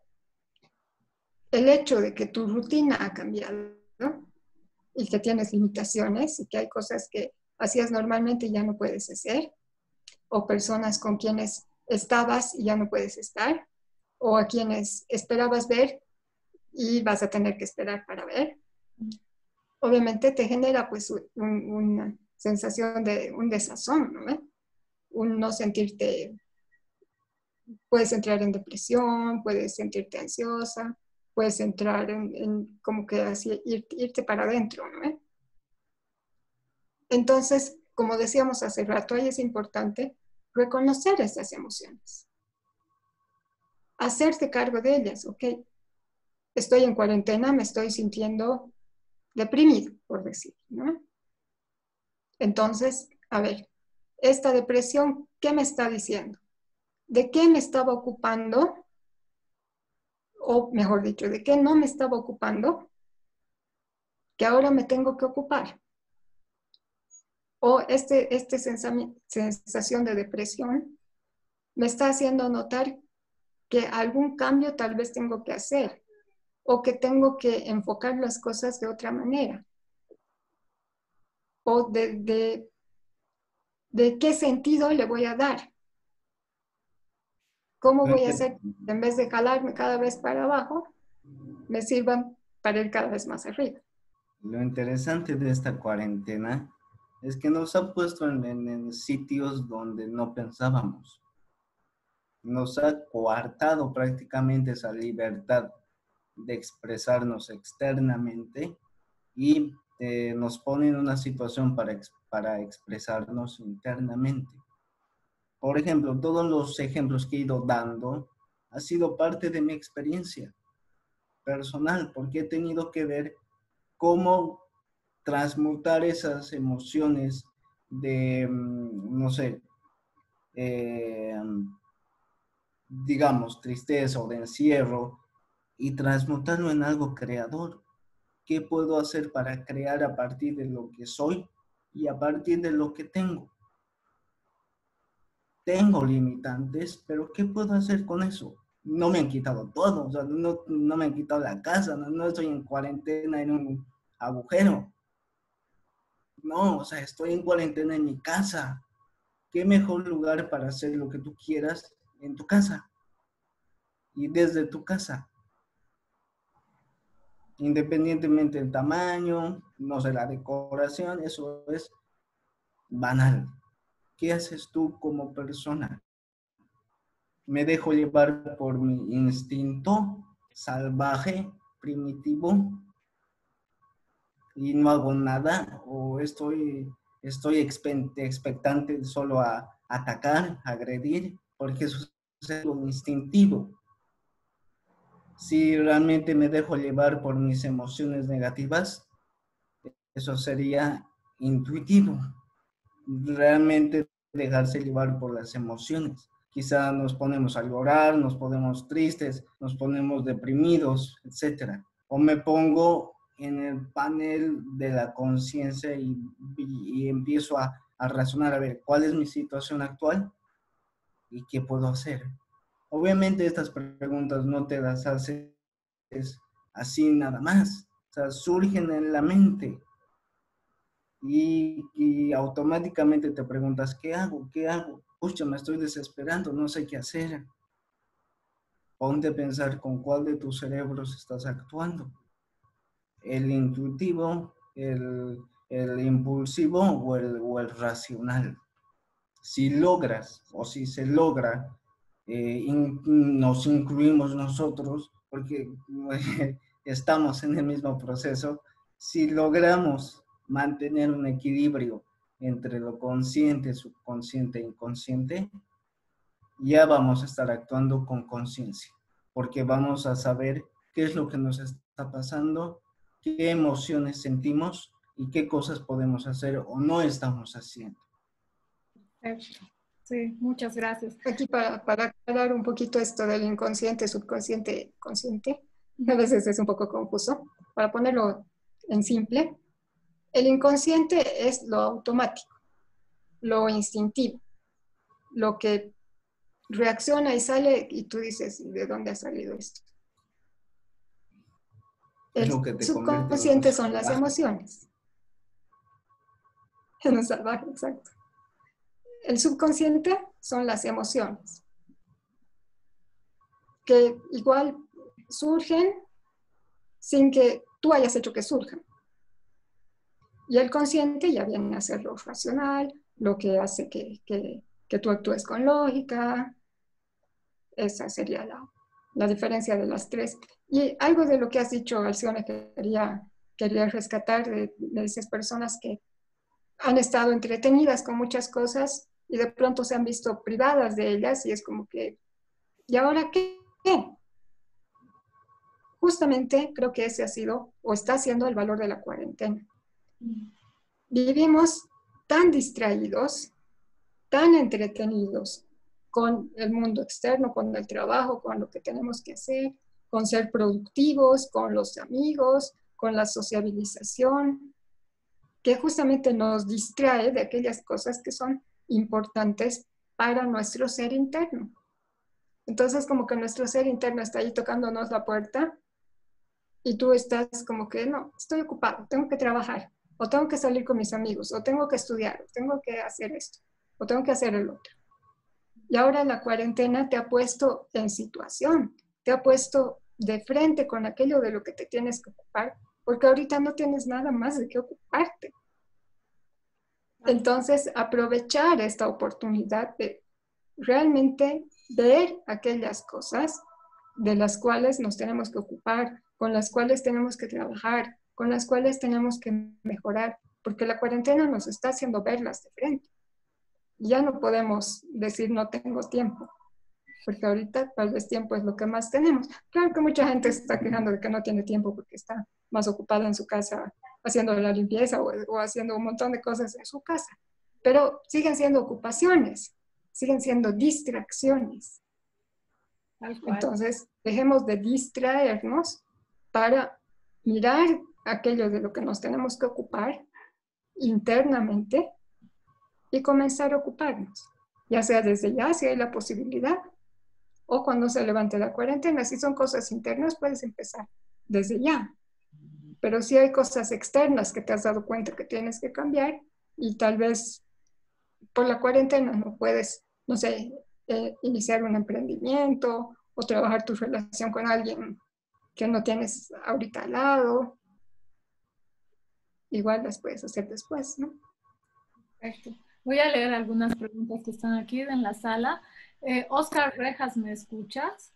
el hecho de que tu rutina ha cambiado, ¿no? Y que tienes limitaciones y que hay cosas que hacías normalmente y ya no puedes hacer, o personas con quienes estabas y ya no puedes estar, o a quienes esperabas ver y vas a tener que esperar para ver. Obviamente te genera pues una sensación de un desazón, ¿no? Un no sentirte, puedes entrar en depresión, puedes sentirte ansiosa, puedes entrar en como que así irte para adentro, ¿no? Entonces, como decíamos hace rato, ahí es importante reconocer estas emociones, hacerte cargo de ellas, ¿ok? Estoy en cuarentena, me estoy sintiendo deprimido, por decir, ¿no? Entonces, a ver, esta depresión, ¿qué me está diciendo? ¿De qué me estaba ocupando? O mejor dicho, ¿de qué no me estaba ocupando? Que ahora me tengo que ocupar. O esta sensación de depresión me está haciendo notar que algún cambio tal vez tengo que hacer o que tengo que enfocar las cosas de otra manera. O de qué sentido le voy a dar. ¿Cómo voy a hacer que en vez de jalarme cada vez para abajo, me sirvan para ir cada vez más arriba? Lo interesante de esta cuarentena es que nos ha puesto en sitios donde no pensábamos. Nos ha coartado prácticamente esa libertad de expresarnos externamente y nos pone en una situación para expresarnos internamente. Por ejemplo, todos los ejemplos que he ido dando ha sido parte de mi experiencia personal, porque he tenido que ver cómo transmutar esas emociones de, no sé, eh, digamos, tristeza o de encierro y transmutarlo en algo creador. ¿Qué puedo hacer para crear a partir de lo que soy y a partir de lo que tengo? Tengo limitantes, pero ¿qué puedo hacer con eso? No me han quitado todo, o sea, no me han quitado la casa, no estoy en cuarentena en un agujero. No, o sea, estoy en cuarentena en mi casa. ¿Qué mejor lugar para hacer lo que tú quieras en tu casa? Y desde tu casa, independientemente del tamaño, no sé, la decoración, eso es banal. ¿Qué haces tú como persona? Me dejo llevar por mi instinto salvaje, primitivo, y no hago nada, o estoy expectante solo a atacar, a agredir, porque eso es algo instintivo. Si realmente me dejo llevar por mis emociones negativas, eso sería intuitivo. Realmente dejarse llevar por las emociones. Quizá nos ponemos a llorar, nos ponemos tristes, nos ponemos deprimidos, etcétera. O me pongo en el panel de la conciencia y empiezo a razonar, a ver, ¿cuál es mi situación actual y qué puedo hacer? Obviamente estas preguntas no te las haces así nada más, o sea, surgen en la mente y automáticamente te preguntas, ¿qué hago? ¿Qué hago? Pucha, me estoy desesperando, no sé qué hacer. Ponte a pensar con cuál de tus cerebros estás actuando. El intuitivo, el impulsivo o el racional. Si logras o si se logra, nos incluimos nosotros, porque estamos en el mismo proceso, si logramos mantener un equilibrio entre lo consciente, subconsciente e inconsciente, ya vamos a estar actuando con conciencia, porque vamos a saber qué es lo que nos está pasando, qué emociones sentimos y qué cosas podemos hacer o no estamos haciendo. Perfecto. Sí, muchas gracias. Aquí para aclarar un poquito esto del inconsciente, subconsciente, consciente, a veces es un poco confuso. Para ponerlo en simple, el inconsciente es lo automático, lo instintivo, lo que reacciona y sale y tú dices, ¿de dónde ha salido esto? Es El lo que te convierte en un subconsciente son las salvaje. emociones. En un salvaje, exacto. El subconsciente son las emociones, que igual surgen sin que tú hayas hecho que surjan. Y el consciente ya viene a ser lo racional, lo que hace que tú actúes con lógica. Esa sería la diferencia de las tres. Y algo de lo que has dicho, Alcione, quería rescatar de esas personas que han estado entretenidas con muchas cosas y de pronto se han visto privadas de ellas y es como que, ¿y ahora qué? Justamente creo que ese ha sido o está siendo el valor de la cuarentena. Vivimos tan distraídos, tan entretenidos con el mundo externo, con el trabajo, con lo que tenemos que hacer, con ser productivos, con los amigos, con la sociabilización, que justamente nos distrae de aquellas cosas que son importantes para nuestro ser interno. Entonces, como que nuestro ser interno está ahí tocándonos la puerta y tú estás como que, no, estoy ocupado, tengo que trabajar, o tengo que salir con mis amigos, o tengo que estudiar, o tengo que hacer esto, o tengo que hacer el otro. Y ahora la cuarentena te ha puesto en situación, te ha puesto de frente con aquello de lo que te tienes que ocupar, porque ahorita no tienes nada más de qué ocuparte. Entonces, aprovechar esta oportunidad de realmente ver aquellas cosas de las cuales nos tenemos que ocupar, con las cuales tenemos que trabajar, con las cuales tenemos que mejorar, porque la cuarentena nos está haciendo verlas de frente. Ya no podemos decir no tengo tiempo, porque ahorita tal vez tiempo es lo que más tenemos. Claro que mucha gente se está quejando de que no tiene tiempo porque está más ocupada en su casa haciendo la limpieza o haciendo un montón de cosas en su casa, pero siguen siendo ocupaciones, siguen siendo distracciones. Entonces, dejemos de distraernos para mirar aquello de lo que nos tenemos que ocupar internamente y comenzar a ocuparnos, ya sea desde ya, si hay la posibilidad, o cuando se levante la cuarentena. Si son cosas internas, puedes empezar desde ya. Pero si hay cosas externas que te has dado cuenta que tienes que cambiar y tal vez por la cuarentena no puedes, no sé, iniciar un emprendimiento o trabajar tu relación con alguien que no tienes ahorita al lado, igual las puedes hacer después, ¿no? Perfecto. Voy a leer algunas preguntas que están aquí en la sala. Oscar Rejas, ¿me escuchas?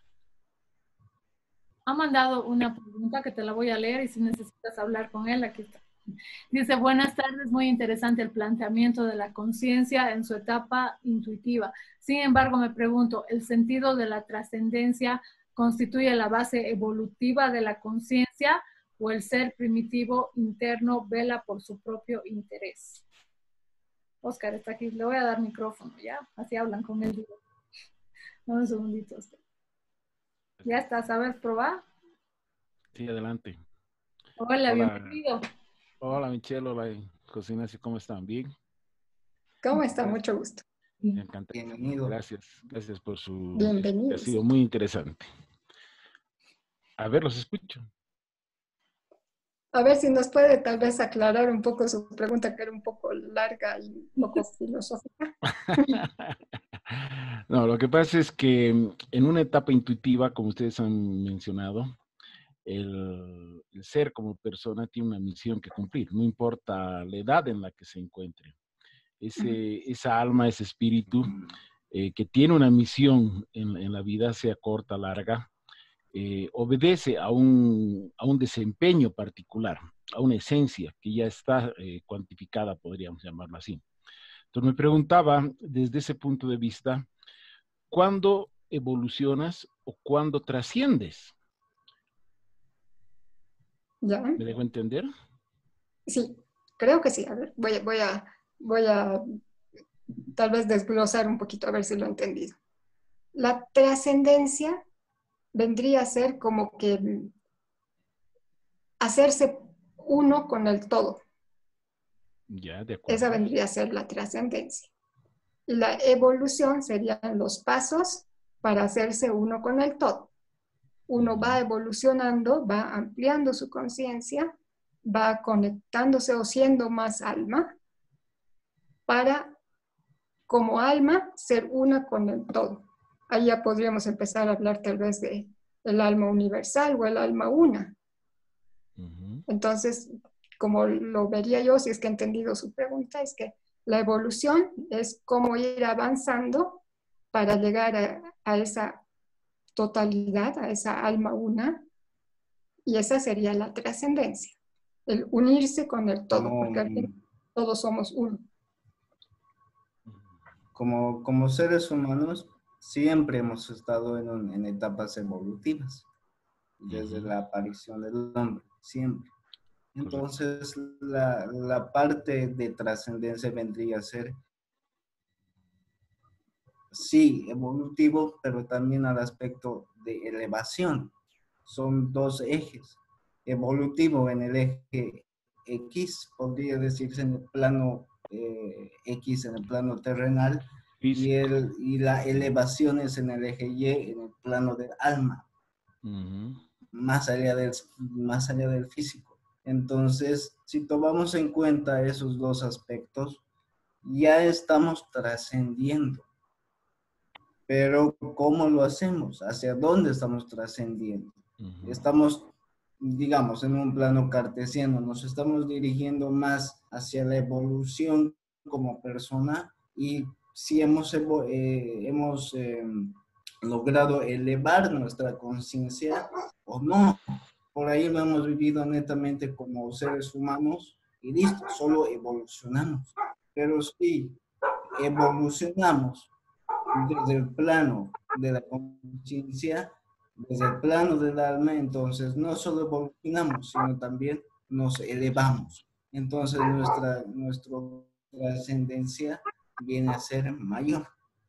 Ha mandado una pregunta que te la voy a leer y si necesitas hablar con él, aquí está. Dice, buenas tardes, muy interesante el planteamiento de la conciencia en su etapa intuitiva. Sin embargo, me pregunto, ¿el sentido de la trascendencia constituye la base evolutiva de la conciencia o el ser primitivo interno vela por su propio interés. Oscar está aquí, le voy a dar micrófono, ¿ya? Así hablan con él. Un segundito, Oscar. ¿Ya estás? A ver, probar. Sí, adelante. Hola, Hola. bienvenido. Hola, Michelle. Hola, José Ignacio. ¿Cómo están? ¿Bien? ¿Cómo está? Mucho gusto. Encantado. Bienvenido. Gracias. Gracias por su... Bienvenido. Ha sido muy interesante. A ver, los escucho. A ver si nos puede tal vez aclarar un poco su pregunta, que era un poco larga y un poco filosófica. No, lo que pasa es que en una etapa intuitiva, como ustedes han mencionado, el ser como persona tiene una misión que cumplir, no importa la edad en la que se encuentre. Esa alma, ese espíritu que tiene una misión en la vida, sea corta, larga, obedece a un desempeño particular, a una esencia que ya está cuantificada, podríamos llamarlo así. Entonces me preguntaba, desde ese punto de vista, ¿cuándo evolucionas o cuándo trasciendes? ¿Ya? ¿Me dejo entender? Sí, creo que sí. A ver, voy a tal vez desglosar un poquito a ver si lo he entendido. La trascendencia vendría a ser como que hacerse uno con el todo. Ya, de acuerdo. Esa vendría a ser la trascendencia. Y la evolución serían los pasos para hacerse uno con el todo. Uno va evolucionando, va ampliando su conciencia, va conectándose o siendo más alma para, como alma, ser una con el todo. Ahí ya podríamos empezar a hablar tal vez de el alma universal o el alma una. Entonces, como lo vería yo, si es que he entendido su pregunta, es que la evolución es cómo ir avanzando para llegar a esa totalidad, a esa alma una, y esa sería la trascendencia, el unirse con el todo, porque al fin todos somos uno. Como seres humanos, siempre hemos estado en etapas evolutivas, desde la aparición del hombre, siempre. Entonces, la parte de trascendencia vendría a ser, sí, evolutivo, pero también al aspecto de elevación. Son dos ejes. Evolutivo en el eje X, podría decirse en el plano X, en el plano terrenal, y la elevación es en el eje Y, en el plano del alma, más allá del físico. Entonces, si tomamos en cuenta esos dos aspectos, ya estamos trascendiendo. Pero ¿cómo lo hacemos? ¿Hacia dónde estamos trascendiendo? Estamos, digamos, en un plano cartesiano, nos estamos dirigiendo más hacia la evolución como persona, y si hemos logrado elevar nuestra conciencia o no. Por ahí lo hemos vivido netamente como seres humanos y listo, solo evolucionamos. Pero si evolucionamos desde el plano de la conciencia, desde el plano del alma, entonces no solo evolucionamos, sino también nos elevamos. Entonces nuestra trascendencia viene a ser mayor.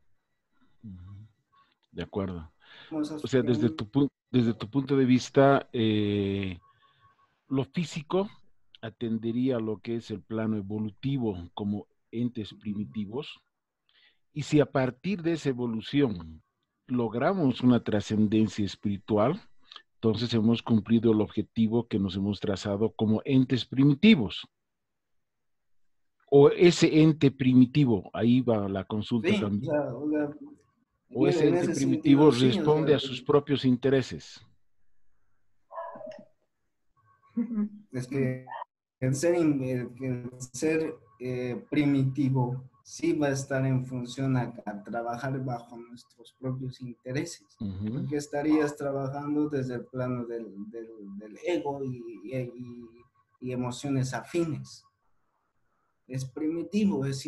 De acuerdo. O sea, desde tu punto de vista, lo físico atendería a lo que es el plano evolutivo como entes primitivos. Y si a partir de esa evolución logramos una trascendencia espiritual, entonces hemos cumplido el objetivo que nos hemos trazado como entes primitivos. O ese ente primitivo, ahí va la consulta sí, también. O en ese ente ese primitivo sentido, sí, responde a sus propios intereses. es que el ser primitivo sí va a estar en función a trabajar bajo nuestros propios intereses, porque estarías trabajando desde el plano del ego y emociones afines. Es primitivo, es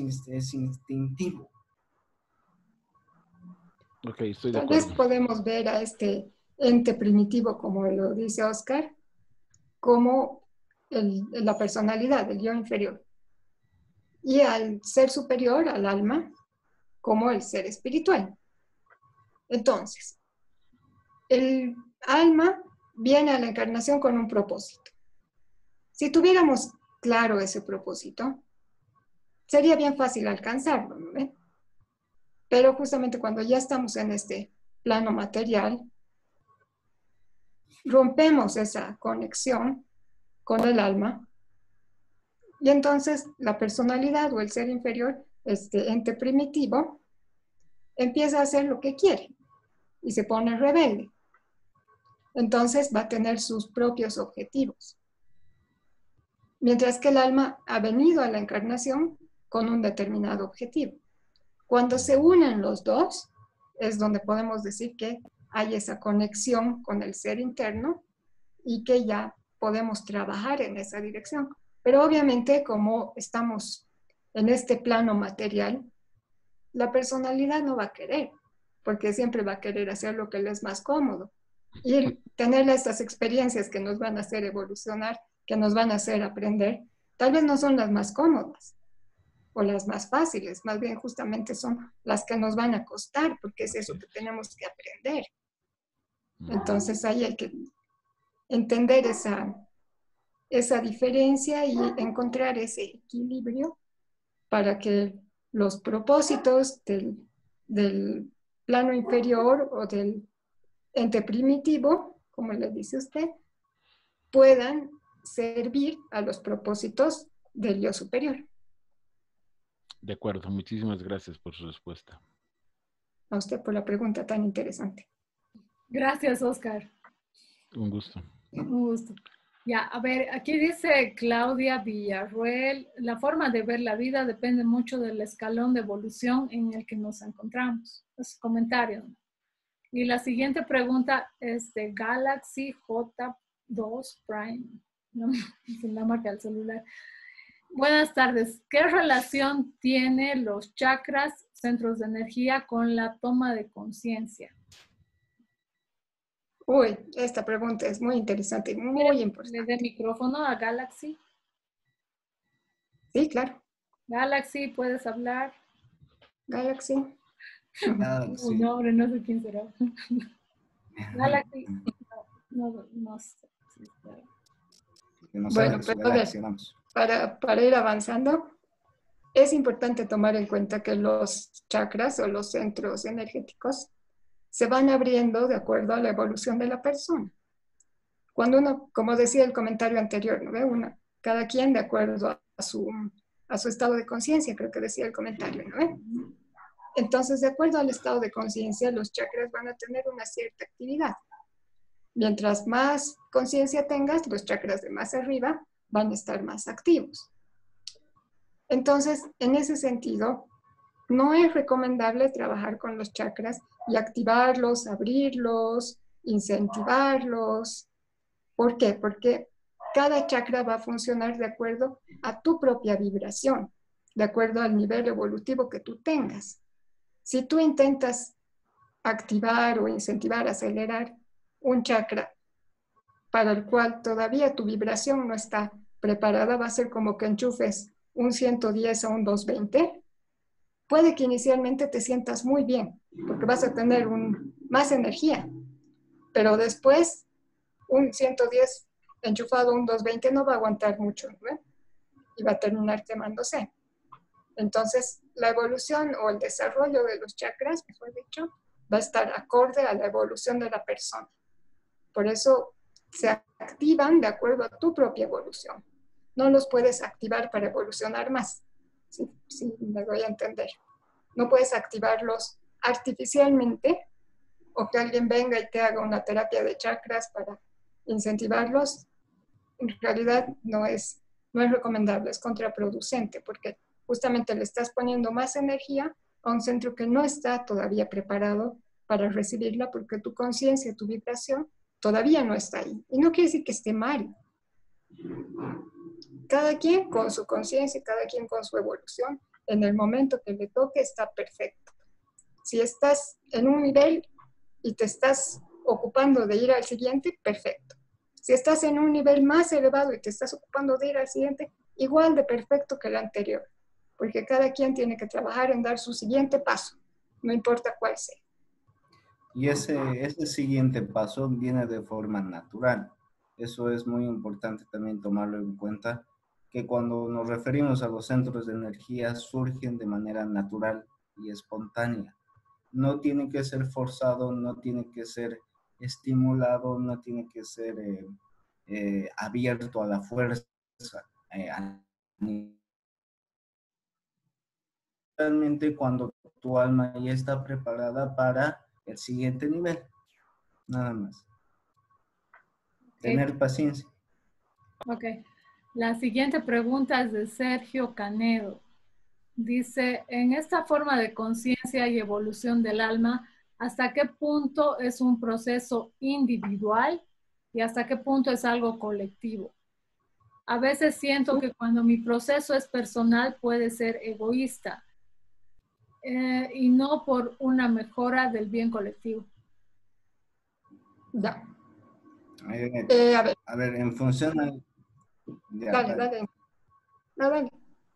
instintivo. Ok, estoy de Tal vez acuerdo. podemos ver a este ente primitivo, como lo dice Oscar, como la personalidad, el yo inferior. Y al ser superior, al alma, como el ser espiritual. Entonces, el alma viene a la encarnación con un propósito. Si tuviéramos claro ese propósito, sería bien fácil alcanzarlo, ¿no ven? Pero justamente cuando ya estamos en este plano material, rompemos esa conexión con el alma y entonces la personalidad o el ser inferior, este ente primitivo, empieza a hacer lo que quiere y se pone rebelde. Entonces va a tener sus propios objetivos. Mientras que el alma ha venido a la encarnación con un determinado objetivo. Cuando se unen los dos, es donde podemos decir que hay esa conexión con el ser interno y que ya podemos trabajar en esa dirección. Pero obviamente, como estamos en este plano material, la personalidad no va a querer, porque siempre va a querer hacer lo que le es más cómodo. Y tener estas experiencias que nos van a hacer evolucionar, que nos van a hacer aprender, tal vez no son las más cómodas o las más fáciles, más bien justamente son las que nos van a costar, porque es eso que tenemos que aprender. Entonces ahí hay que entender esa diferencia y encontrar ese equilibrio para que los propósitos del plano inferior o del ente primitivo, como le dice usted, puedan servir a los propósitos del yo superior. De acuerdo, muchísimas gracias por su respuesta. A usted por la pregunta tan interesante. Gracias, Oscar. Un gusto. Un gusto. Ya, a ver, aquí dice Claudia Villarruel, la forma de ver la vida depende mucho del escalón de evolución en el que nos encontramos. Es un comentario. Y la siguiente pregunta es de Galaxy J2 Prime, no, es la marca del celular. Buenas tardes. ¿Qué relación tienen los chakras, centros de energía, con la toma de conciencia? Uy, esta pregunta es muy interesante y muy importante. ¿Le dé micrófono a Galaxy? Sí, claro. Galaxy, ¿puedes hablar? Galaxy. Galaxy. No, hombre, no sé quién será. Galaxy. No sé. Bueno, pero a ver, para ir avanzando, es importante tomar en cuenta que los chakras o los centros energéticos se van abriendo de acuerdo a la evolución de la persona. Cuando uno, como decía el comentario anterior, ¿no ve? Cada quien de acuerdo a su estado de conciencia, creo que decía el comentario, ¿no ve? Entonces, de acuerdo al estado de conciencia, los chakras van a tener una cierta actividad. Mientras más conciencia tengas, los chakras de más arriba van a estar más activos. Entonces, en ese sentido, no es recomendable trabajar con los chakras y activarlos, abrirlos, incentivarlos. ¿Por qué? Porque cada chakra va a funcionar de acuerdo a tu propia vibración, de acuerdo al nivel evolutivo que tú tengas. Si tú intentas activar o incentivar, acelerar un chakra para el cual todavía tu vibración no está preparada, va a ser como que enchufes un 110 a un 220. Puede que inicialmente te sientas muy bien, porque vas a tener más energía, pero después un 110 enchufado a un 220 no va a aguantar mucho, ¿no? Y va a terminar quemándose. Entonces, la evolución o el desarrollo de los chakras, mejor dicho, va a estar acorde a la evolución de la persona. Por eso se activan de acuerdo a tu propia evolución. No los puedes activar para evolucionar más. Sí, me doy a entender. No puedes activarlos artificialmente o que alguien venga y te haga una terapia de chakras para incentivarlos. En realidad no es recomendable, es contraproducente porque justamente le estás poniendo más energía a un centro que no está todavía preparado para recibirla porque tu conciencia, tu vibración todavía no está ahí. Y no quiere decir que esté mal. Cada quien con su conciencia, cada quien con su evolución, en el momento que le toque está perfecto. Si estás en un nivel y te estás ocupando de ir al siguiente, perfecto. Si estás en un nivel más elevado y te estás ocupando de ir al siguiente, igual de perfecto que el anterior, porque cada quien tiene que trabajar en dar su siguiente paso, no importa cuál sea. Y ese siguiente paso viene de forma natural. Eso es muy importante también tomarlo en cuenta, que cuando nos referimos a los centros de energía surgen de manera natural y espontánea. No tiene que ser forzado, no tiene que ser estimulado, no tiene que ser abierto a la fuerza. Realmente cuando tu alma ya está preparada para el siguiente nivel, nada más. Tener paciencia. Ok. La siguiente pregunta es de Sergio Canedo. Dice, en esta forma de conciencia y evolución del alma, ¿hasta qué punto es un proceso individual y hasta qué punto es algo colectivo? A veces siento que cuando mi proceso es personal puede ser egoísta y no por una mejora del bien colectivo. Ya. A ver, en función a... Ya, Dale. No, dale.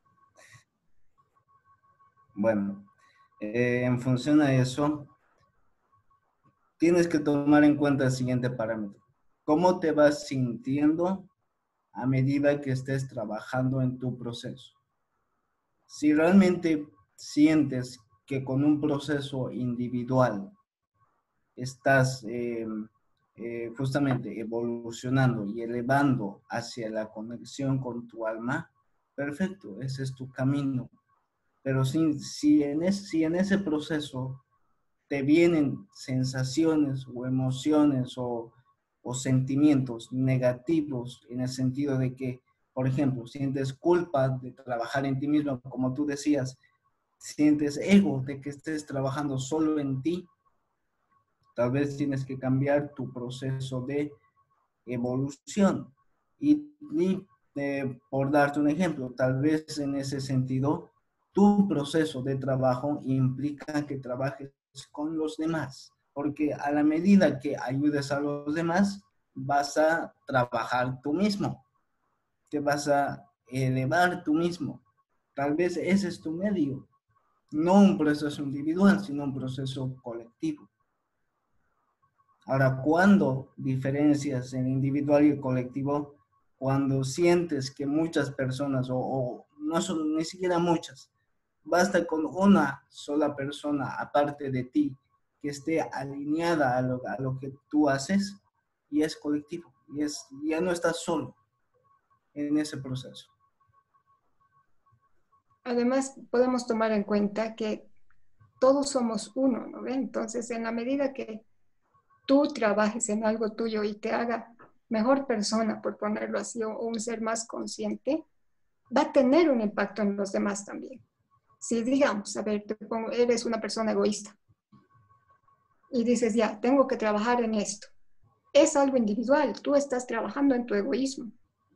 Bueno, en función a eso, tienes que tomar en cuenta el siguiente parámetro. ¿Cómo te vas sintiendo a medida que estés trabajando en tu proceso? Si realmente sientes que con un proceso individual estás justamente evolucionando y elevando hacia la conexión con tu alma, perfecto, ese es tu camino. Pero si en ese proceso te vienen sensaciones o emociones o sentimientos negativos en el sentido de que, por ejemplo, sientes culpa de trabajar en ti mismo, como tú decías, sientes ego de que estés trabajando solo en ti, tal vez tienes que cambiar tu proceso de evolución. Por darte un ejemplo, tal vez en ese sentido, tu proceso de trabajo implica que trabajes con los demás, porque a la medida que ayudes a los demás, vas a trabajar tú mismo, te vas a elevar tú mismo. Tal vez ese es tu medio, no un proceso individual, sino un proceso colectivo. Ahora, ¿cuándo diferencias el individual y el colectivo? Cuando sientes que muchas personas, o no son ni siquiera muchas, basta con una sola persona aparte de ti que esté alineada a lo que tú haces y es colectivo, ya no estás solo en ese proceso. Además, podemos tomar en cuenta que todos somos uno, ¿no ve? Entonces, en la medida que tú trabajes en algo tuyo y te haga mejor persona, por ponerlo así, o un ser más consciente, va a tener un impacto en los demás también. Si digamos, a ver, eres una persona egoísta y dices, ya, tengo que trabajar en esto. Es algo individual, tú estás trabajando en tu egoísmo.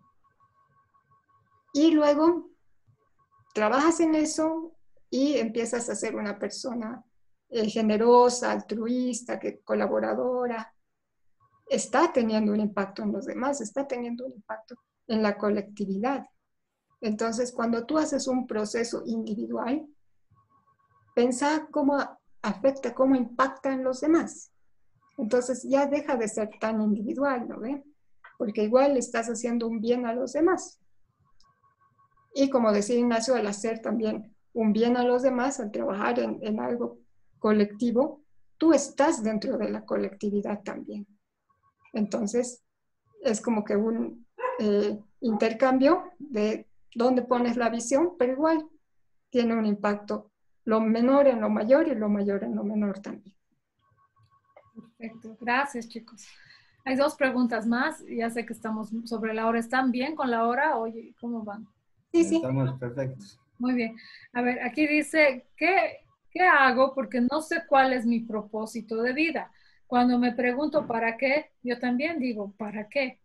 Y luego trabajas en eso y empiezas a ser una persona generosa, altruista, colaboradora. Está teniendo un impacto en los demás, está teniendo un impacto en la colectividad. Entonces, cuando tú haces un proceso individual, pensá cómo afecta, cómo impacta en los demás. Entonces ya deja de ser tan individual, ¿no ve? Porque igual estás haciendo un bien a los demás. Y como decía Ignacio, al hacer también un bien a los demás, al trabajar en algo colectivo, tú estás dentro de la colectividad también. Entonces, es como que un intercambio de dónde pones la visión, pero igual tiene un impacto, lo menor en lo mayor y lo mayor en lo menor también. Perfecto, gracias chicos. Hay dos preguntas más, ya sé que estamos sobre la hora. ¿Están bien con la hora? Oye, ¿cómo van? Sí. Estamos perfectos. Muy bien. A ver, aquí dice, ¿qué hago? Porque no sé cuál es mi propósito de vida. Cuando me pregunto para qué, yo también digo, ¿para qué?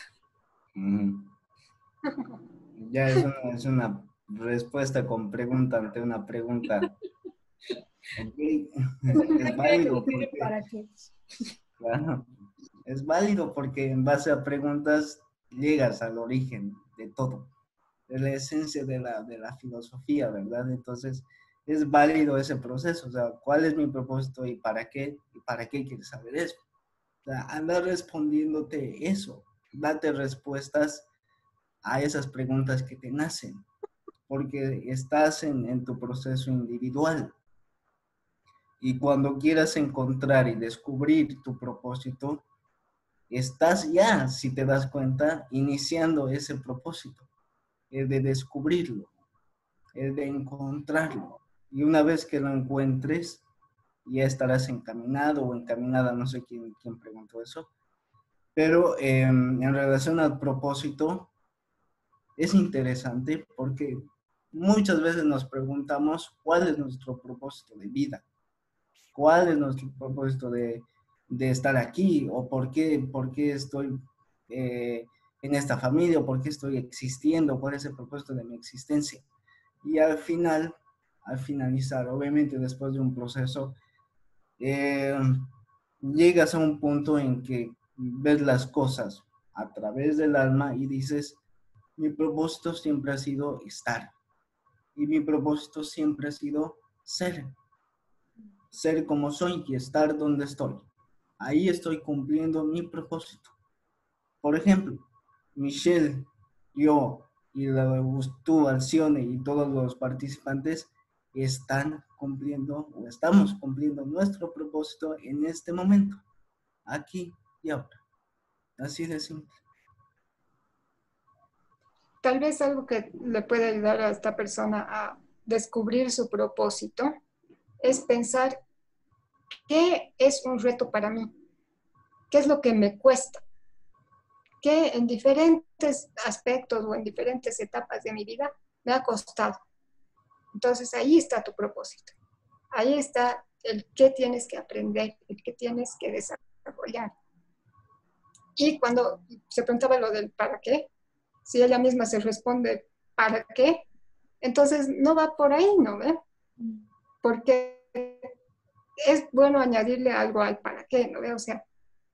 Ya es una respuesta con pregunta ante una pregunta. Ok, es válido porque, ¿Para qué? Claro, es válido porque en base a preguntas llegas al origen de todo, de la esencia de la filosofía, ¿verdad? Entonces, es válido ese proceso, o sea, ¿cuál es mi propósito y para qué? ¿Y para qué quieres saber eso? O sea, anda respondiéndote eso, date respuestas a esas preguntas que te nacen, porque estás en tu proceso individual. Y cuando quieras encontrar y descubrir tu propósito, estás ya, si te das cuenta, iniciando ese propósito, el de descubrirlo, el de encontrarlo. Y una vez que lo encuentres, ya estarás encaminado o encaminada, no sé quién preguntó eso, pero en relación al propósito, es interesante porque muchas veces nos preguntamos cuál es nuestro propósito de vida, cuál es nuestro propósito de estar aquí o por qué estoy en esta familia o por qué estoy existiendo, cuál es el propósito de mi existencia. Y al final, al finalizar, obviamente después de un proceso, eh, llegas a un punto en que ves las cosas a través del alma y dices, mi propósito siempre ha sido estar y mi propósito siempre ha sido ser como soy y estar donde estoy. Ahí estoy cumpliendo mi propósito. Por ejemplo, Michelle, yo y tú, Alcione y todos los participantes están cumpliendo o estamos cumpliendo nuestro propósito en este momento, aquí y ahora. Así de simple. Tal vez algo que le puede ayudar a esta persona a descubrir su propósito es pensar qué es un reto para mí, qué es lo que me cuesta, qué en diferentes aspectos o en diferentes etapas de mi vida me ha costado. Entonces ahí está tu propósito, ahí está el qué tienes que aprender, el qué tienes que desarrollar. Y cuando se preguntaba lo del para qué, si ella misma se responde para qué, entonces no va por ahí, ¿no ve? Porque es bueno añadirle algo al para qué, ¿no ve? O sea,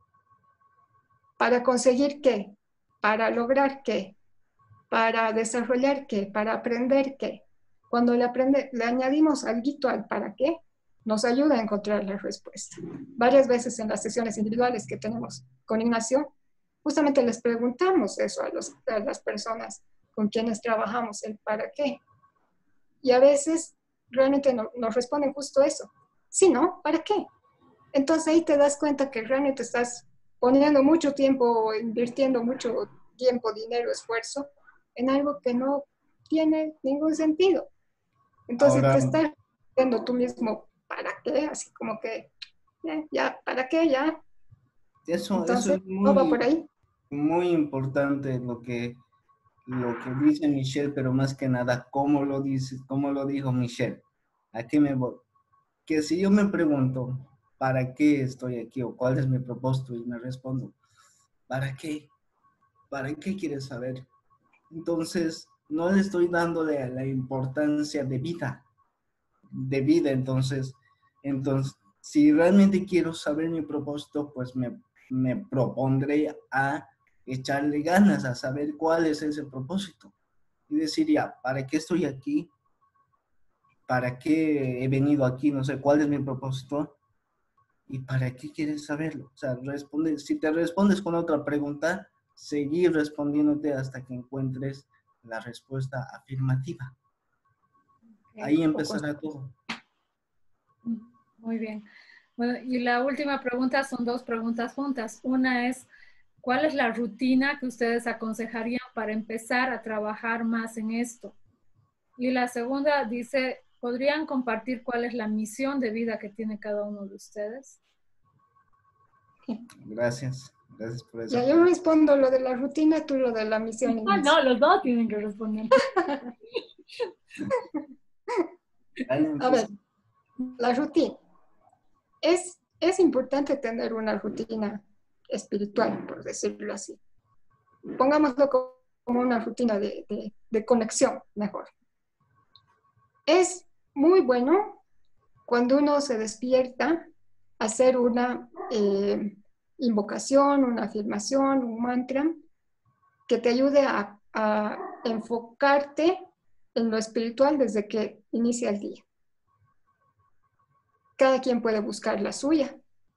¿para conseguir qué? ¿Para lograr qué? ¿Para desarrollar qué? ¿Para aprender qué? Cuando le añadimos algo al para qué, nos ayuda a encontrar la respuesta. Varias veces en las sesiones individuales que tenemos con Ignacio, justamente les preguntamos eso a las personas con quienes trabajamos, el para qué. Y a veces realmente nos responden justo eso. Sí, ¿no? ¿Para qué? Entonces ahí te das cuenta que realmente estás poniendo mucho tiempo, invirtiendo mucho tiempo, dinero, esfuerzo en algo que no tiene ningún sentido. Entonces Ahora, te estás diciendo tú mismo, ¿para qué? Así como que, ya, ¿para qué? Ya. eso Entonces, es no va por ahí. muy importante lo que dice Michelle, pero más que nada, cómo lo dice, cómo lo dijo Michelle. ¿A qué me voy? Que si yo me pregunto, ¿para qué estoy aquí? O cuál es mi propósito y me respondo, ¿para qué? ¿Para qué quieres saber? Entonces, no le estoy dándole la importancia de vida. Entonces, si realmente quiero saber mi propósito, pues me propondré a echarle ganas a saber cuál es ese propósito. Y decir, ya, ¿para qué estoy aquí? ¿Para qué he venido aquí? No sé, ¿cuál es mi propósito? ¿Y para qué quieres saberlo? O sea, si te respondes con otra pregunta, seguir respondiéndote hasta que encuentres la respuesta afirmativa. Ahí empezará todo. Muy bien. Bueno, y la última pregunta son dos preguntas juntas. Una es, ¿cuál es la rutina que ustedes aconsejarían para empezar a trabajar más en esto? Y la segunda dice, ¿podrían compartir cuál es la misión de vida que tiene cada uno de ustedes? Gracias. Gracias por esa Ya yo pregunta. respondo lo de la rutina, tú lo de la misión. Ah, no, los dos tienen que responder. A ver, la rutina. Es importante tener una rutina espiritual, por decirlo así. Pongámoslo como una rutina de conexión, mejor. Es muy bueno cuando uno se despierta a hacer una invocación, una afirmación, un mantra, que te ayude a enfocarte en lo espiritual desde que inicia el día. Cada quien puede buscar la suya.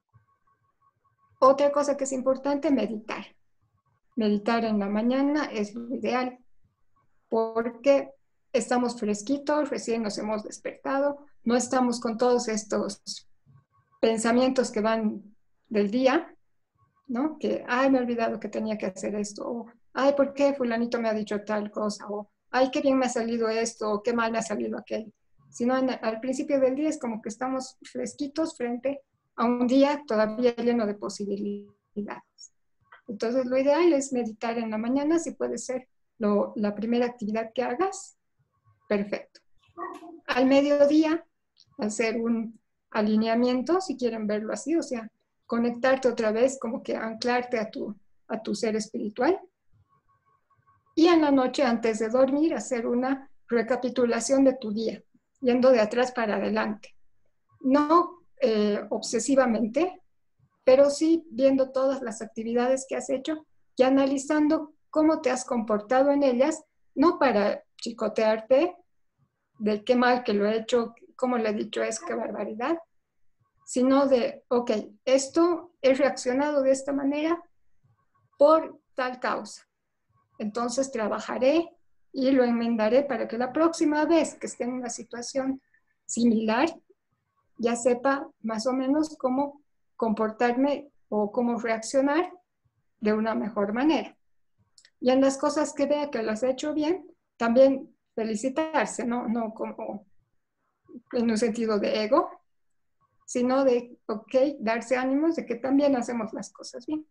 Otra cosa que es importante, meditar. Meditar en la mañana es lo ideal, porque estamos fresquitos, recién nos hemos despertado, no estamos con todos estos pensamientos que van del día, ¿no? Que, ay, me he olvidado que tenía que hacer esto, o, ay, ¿por qué fulanito me ha dicho tal cosa? O, ay, qué bien me ha salido esto, o qué mal me ha salido aquello. Sino al principio del día es como que estamos fresquitos frente a un día todavía lleno de posibilidades. Entonces, lo ideal es meditar en la mañana, si puede ser la primera actividad que hagas, perfecto. Al mediodía, hacer un alineamiento, si quieren verlo así, o sea, conectarte otra vez, como que anclarte a tu ser espiritual. Y en la noche, antes de dormir, hacer una recapitulación de tu día, yendo de atrás para adelante. No obsesivamente, pero sí viendo todas las actividades que has hecho y analizando cómo te has comportado en ellas, no para chicotearte de qué mal que lo he hecho, cómo le he dicho eso, qué barbaridad, sino de, ok, esto he reaccionado de esta manera por tal causa. Entonces trabajaré y lo enmendaré para que la próxima vez que esté en una situación similar, ya sepa más o menos cómo comportarme o cómo reaccionar de una mejor manera. Y en las cosas que vea que las he hecho bien, también felicitarse, no como en un sentido de ego, sino de, ok, darse ánimos de que también hacemos las cosas bien.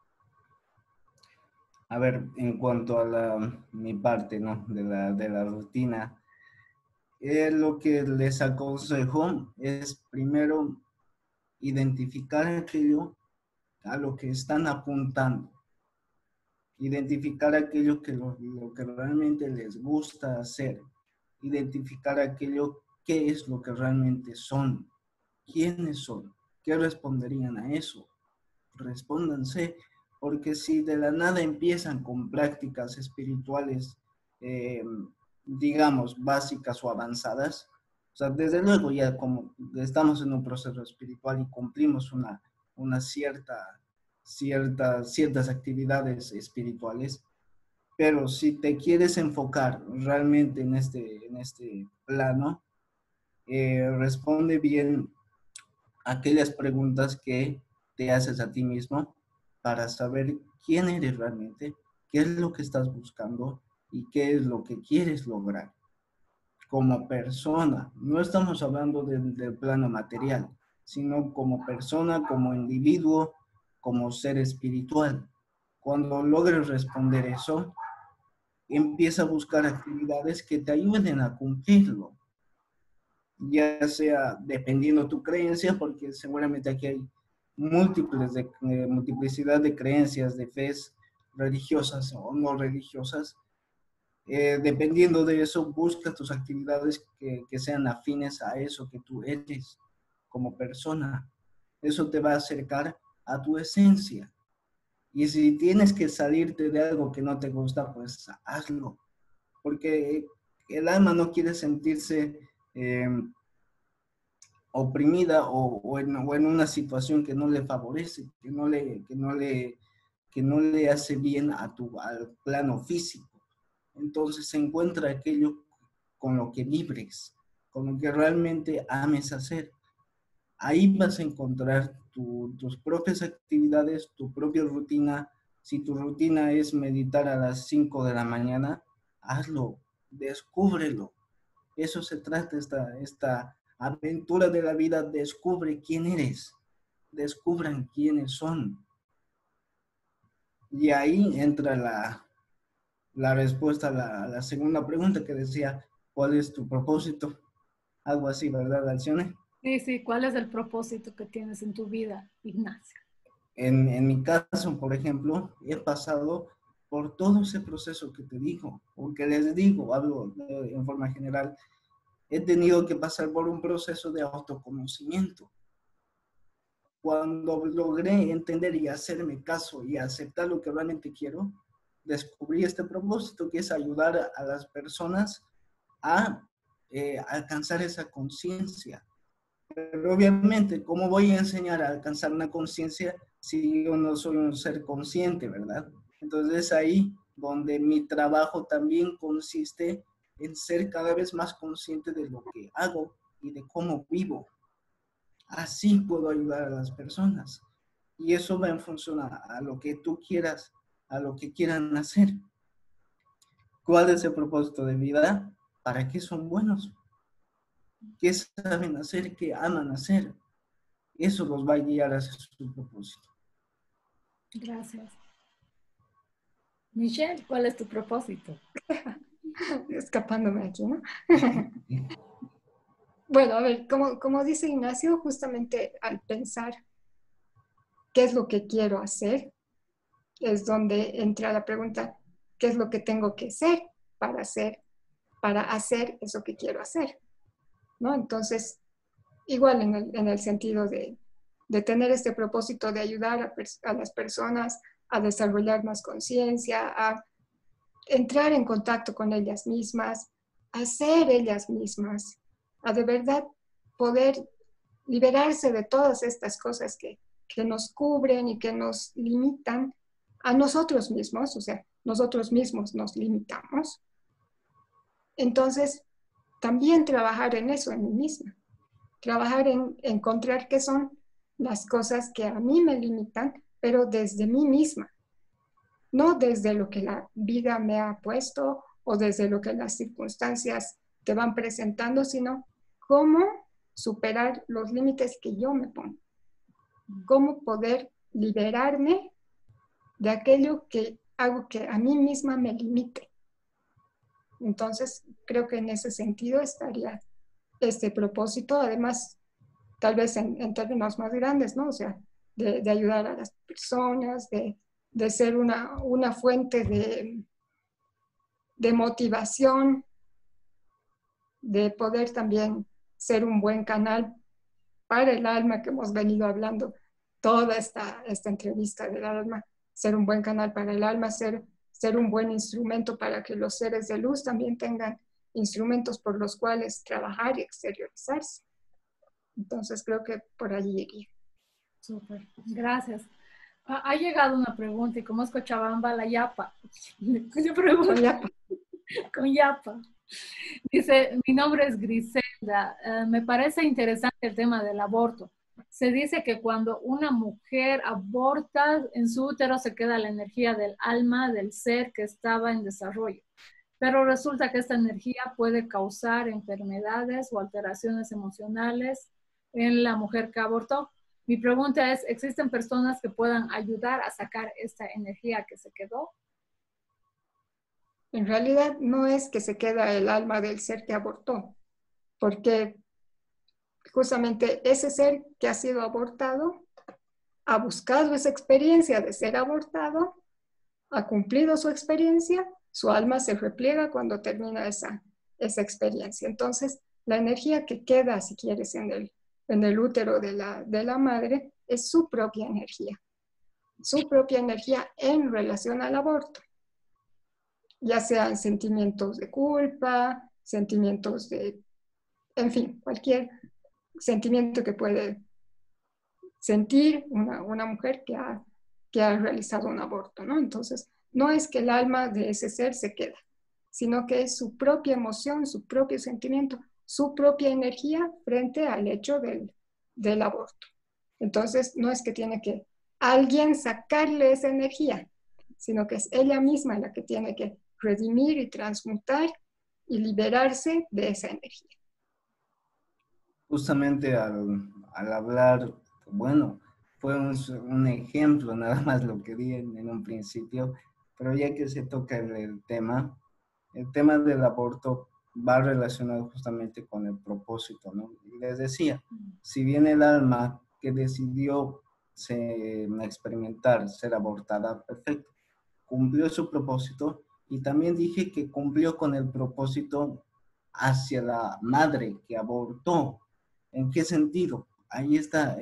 A ver, en cuanto a mi parte, ¿no? De la rutina, lo que les aconsejo es primero identificar aquello a lo que están apuntando. Identificar aquello lo que realmente les gusta hacer. Identificar aquello que es lo que realmente son. ¿Quiénes son? ¿Qué responderían a eso? Respóndanse, porque si de la nada empiezan con prácticas espirituales, digamos, básicas o avanzadas, o sea, desde luego ya como estamos en un proceso espiritual y cumplimos una ciertas actividades espirituales, pero si te quieres enfocar realmente en este plano, responde bien aquellas preguntas que te haces a ti mismo para saber quién eres realmente, qué es lo que estás buscando y qué es lo que quieres lograr como persona. No estamos hablando del plano material, sino como persona, como individuo, como ser espiritual. Cuando logres responder eso, empieza a buscar actividades que te ayuden a cumplirlo, ya sea dependiendo tu creencia, porque seguramente aquí hay multiplicidad de creencias, de fes religiosas o no religiosas. Dependiendo de eso, busca tus actividades que sean afines a eso que tú eres como persona. Eso te va a acercar a tu esencia. Y si tienes que salirte de algo que no te gusta, pues hazlo. Porque el alma no quiere sentirse oprimida o en una situación que no le favorece, que no le hace bien al plano físico. Entonces encuentra aquello con lo que vibres, con lo que realmente ames hacer. Ahí vas a encontrar tus propias actividades, tu propia rutina. Si tu rutina es meditar a las 5 de la mañana, hazlo, descúbrelo. Eso se trata esta aventura de la vida. Descubre quién eres, descubran quiénes son. Y ahí entra la respuesta a la segunda pregunta que decía, ¿cuál es tu propósito? Algo así, ¿verdad, Alcione? Sí, sí, ¿cuál es el propósito que tienes en tu vida, Ignacio? En mi caso, por ejemplo, he pasado por todo ese proceso que te digo, o que les digo, hablo en forma general, he tenido que pasar por un proceso de autoconocimiento. cuando logré entender y hacerme caso y aceptar lo que realmente quiero, descubrí este propósito que es ayudar a las personas a alcanzar esa conciencia. Pero obviamente, ¿cómo voy a enseñar a alcanzar una conciencia si yo no soy un ser consciente, verdad? Entonces es ahí donde mi trabajo también consiste en ser cada vez más consciente de lo que hago y de cómo vivo. Así puedo ayudar a las personas. Y eso va en función a lo que tú quieras, a lo que quieran hacer. ¿Cuál es el propósito de vida? ¿Para qué son buenos? ¿Qué saben hacer? ¿Qué aman hacer? Eso los va a guiar hacia su propósito. Gracias. Michelle, ¿cuál es tu propósito? Escapándome aquí, ¿no? Bueno, a ver, como dice Ignacio, justamente al pensar qué es lo que quiero hacer, es donde entra la pregunta, ¿qué es lo que tengo que hacer para hacer eso que quiero hacer? ¿No? Entonces, igual en el sentido de tener este propósito de ayudar a las personas a desarrollar más conciencia, a entrar en contacto con ellas mismas, a ser ellas mismas, a de verdad poder liberarse de todas estas cosas que nos cubren y que nos limitan a nosotros mismos, o sea, nosotros mismos nos limitamos. Entonces, también trabajar en eso, en mí misma, trabajar en encontrar qué son las cosas que a mí me limitan, pero desde mí misma, no desde lo que la vida me ha puesto o desde lo que las circunstancias te van presentando, sino cómo superar los límites que yo me pongo, cómo poder liberarme de aquello que hago que a mí misma me limite. Entonces, creo que en ese sentido estaría este propósito, además, tal vez en términos más grandes, ¿no? O sea, de ayudar a las personas, de ser una fuente de motivación, de poder también ser un buen canal para el alma, que hemos venido hablando toda esta entrevista del alma, ser un buen canal para el alma, ser un buen instrumento para que los seres de luz también tengan instrumentos por los cuales trabajar y exteriorizarse. Entonces creo que por allí iría. Súper, gracias. Ha llegado una pregunta y como es Cochabamba, la yapa. Yo pregunto, Con yapa. con yapa. Dice, mi nombre es Griselda. Me parece interesante el tema del aborto. Se dice que cuando una mujer aborta, en su útero se queda la energía del alma, del ser que estaba en desarrollo. Pero resulta que esta energía puede causar enfermedades o alteraciones emocionales en la mujer que abortó. Mi pregunta es, ¿existen personas que puedan ayudar a sacar esta energía que se quedó? En realidad no es que se queda el alma del ser que abortó, porque justamente ese ser que ha sido abortado ha buscado esa experiencia de ser abortado, ha cumplido su experiencia, su alma se repliega cuando termina esa experiencia. Entonces, la energía que queda, si quieres, en el útero de la madre es su propia energía en relación al aborto. Ya sean sentimientos de culpa, sentimientos en fin, cualquier sentimiento que puede sentir una mujer que ha realizado un aborto, ¿no? Entonces, no es que el alma de ese ser se queda, sino que es su propia emoción, su propio sentimiento, su propia energía frente al hecho del aborto. Entonces, no es que tiene que alguien sacarle esa energía, sino que es ella misma la que tiene que redimir y transmutar y liberarse de esa energía. Justamente al hablar, bueno, fue un ejemplo nada más lo que di en un principio, pero ya que se toca el tema del aborto va relacionado justamente con el propósito, ¿no? Y les decía, si bien el alma que decidió experimentar ser abortada, perfecto, cumplió su propósito y también dije que cumplió con el propósito hacia la madre que abortó. ¿En qué sentido? ahí está,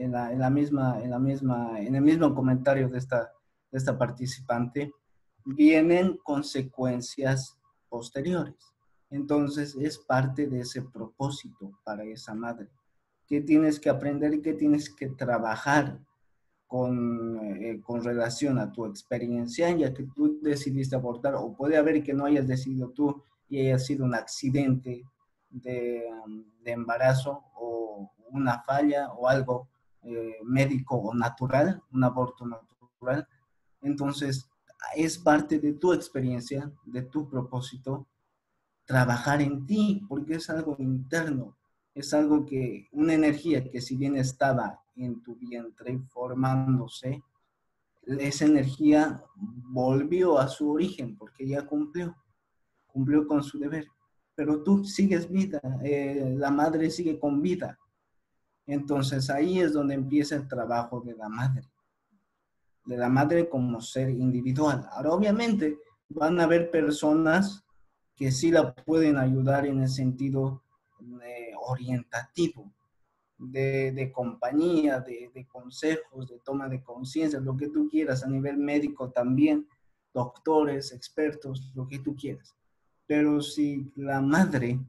en el mismo comentario de esta participante, vienen consecuencias posteriores. Entonces, es parte de ese propósito para esa madre. ¿Qué tienes que aprender y qué tienes que trabajar con relación a tu experiencia, ya que tú decidiste abortar, o puede haber que no hayas decidido tú y haya sido un accidente de embarazo o una falla o algo médico o natural, un aborto natural? Entonces, es parte de tu experiencia, de tu propósito, trabajar en ti, porque es algo interno, es algo que, una energía que si bien estaba en tu vientre formándose, esa energía volvió a su origen, porque ya cumplió con su deber. Pero tú sigues vida, la madre sigue con vida. Entonces ahí es donde empieza el trabajo de la madre como ser individual. Ahora, obviamente, van a haber personas que sí la pueden ayudar en el sentido orientativo, de compañía, de consejos, de toma de conciencia, lo que tú quieras, a nivel médico también, doctores, expertos, lo que tú quieras. Pero si la madre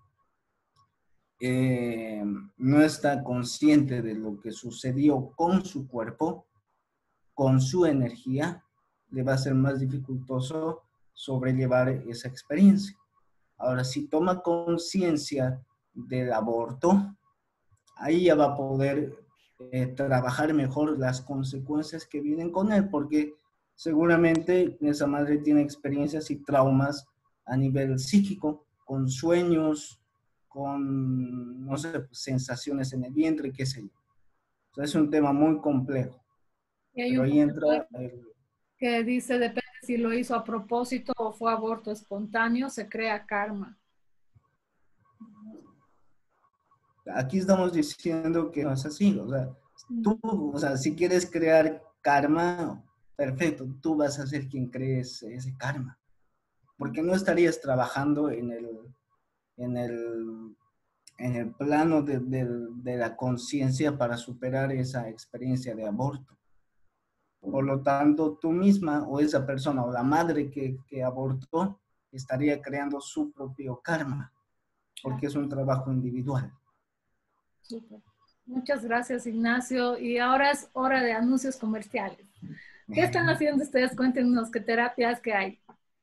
no está consciente de lo que sucedió con su cuerpo, con su energía, le va a ser más dificultoso sobrellevar esa experiencia. Ahora, si toma conciencia del aborto, ahí ya va a poder trabajar mejor las consecuencias que vienen con él, porque seguramente esa madre tiene experiencias y traumas a nivel psíquico, con sueños, con, no sé, sensaciones en el vientre, qué sé yo. O sea, es un tema muy complejo. Y hay Pero un ahí entra que dice, depende si lo hizo a propósito o fue aborto espontáneo, se crea karma. aquí estamos diciendo que no es así. O sea, tú, o sea, si quieres crear karma, perfecto, tú vas a ser quien crees ese karma. Porque no estarías trabajando en el plano de la conciencia para superar esa experiencia de aborto. Por lo tanto, tú misma o esa persona o la madre que abortó estaría creando su propio karma, porque es un trabajo individual. Súper. Muchas gracias, Ignacio. Y ahora es hora de anuncios comerciales. ¿Qué están haciendo ustedes? Cuéntenos qué terapias que hay.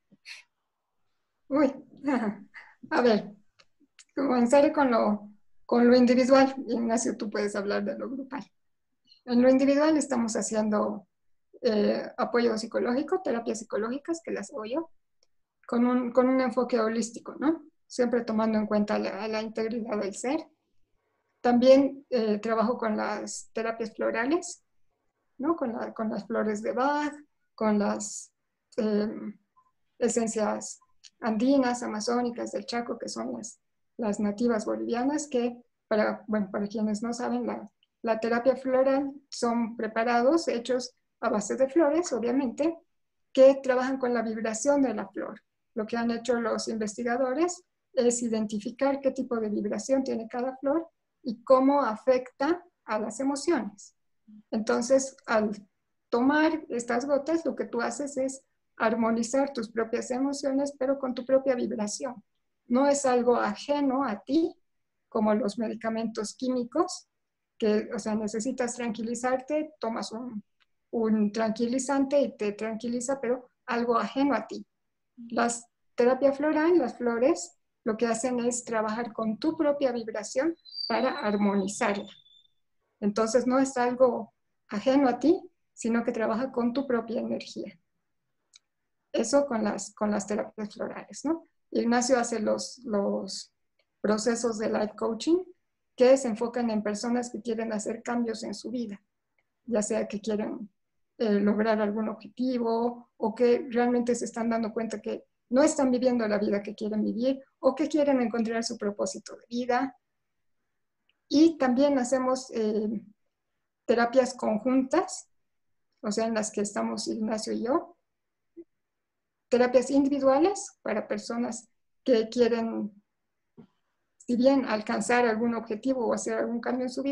Uy, a ver, comenzaré con lo individual. Ignacio, tú puedes hablar de lo grupal. En lo individual estamos haciendo apoyo psicológico, terapias psicológicas, que las hago yo, con un enfoque holístico, ¿no? Siempre tomando en cuenta la integridad del ser. También trabajo con las terapias florales, ¿no? Con las flores de Bach, con las esencias andinas, amazónicas del Chaco, que son las nativas bolivianas, que para quienes no saben, la terapia floral son preparados hechos a base de flores, obviamente, que trabajan con la vibración de la flor. Lo que han hecho los investigadores es identificar qué tipo de vibración tiene cada flor y cómo afecta a las emociones. Entonces, al tomar estas gotas, lo que tú haces es armonizar tus propias emociones, pero con tu propia vibración. No es algo ajeno a ti, como los medicamentos químicos, que, o sea, necesitas tranquilizarte, tomas un tranquilizante y te tranquiliza, pero algo ajeno a ti. Las terapia floral, las flores, lo que hacen es trabajar con tu propia vibración para armonizarla. Entonces no es algo ajeno a ti, sino que trabaja con tu propia energía. Eso con las terapias florales, ¿no? Ignacio hace los procesos de life coaching que se enfocan en personas que quieren hacer cambios en su vida, ya sea que quieren lograr algún objetivo o que realmente se están dando cuenta que no están viviendo la vida que quieren vivir o que quieren encontrar su propósito de vida. Y también hacemos terapias conjuntas, o sea, en las que estamos Ignacio y yo, terapias individuales para personas que quieren, si bien alcanzar algún objetivo o hacer algún cambio en su vida,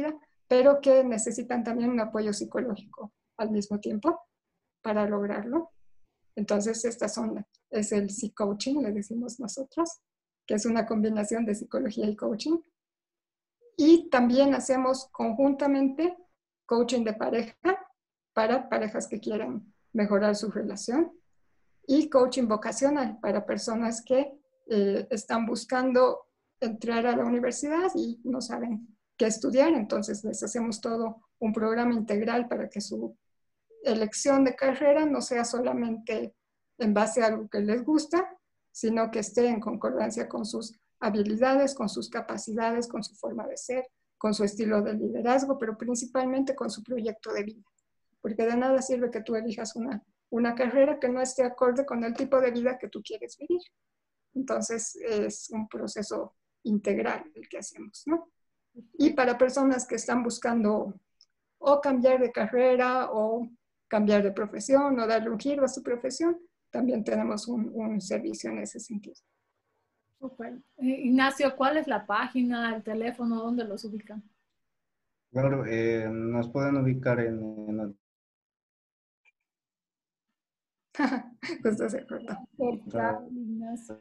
pero que necesitan también un apoyo psicológico al mismo tiempo para lograrlo. Entonces, es el psicoaching, le decimos nosotros, que es una combinación de psicología y coaching. Y también hacemos conjuntamente coaching de pareja para parejas que quieran mejorar su relación y coaching vocacional para personas que están buscando entrar a la universidad y no saben qué estudiar. Entonces les hacemos todo un programa integral para que su elección de carrera no sea solamente en base a algo que les gusta, sino que esté en concordancia con sus habilidades, con sus capacidades, con su forma de ser, con su estilo de liderazgo, pero principalmente con su proyecto de vida. Porque de nada sirve que tú elijas una carrera que no esté acorde con el tipo de vida que tú quieres vivir. Entonces es un proceso integral el que hacemos, ¿no? Y para personas que están buscando o cambiar de carrera o cambiar de profesión o darle un giro a su profesión, también tenemos un servicio en ese sentido. Super. Ignacio, ¿cuál es la página, el teléfono, dónde los ubican? Claro, nos pueden ubicar en Justo se cortó. Ignacio.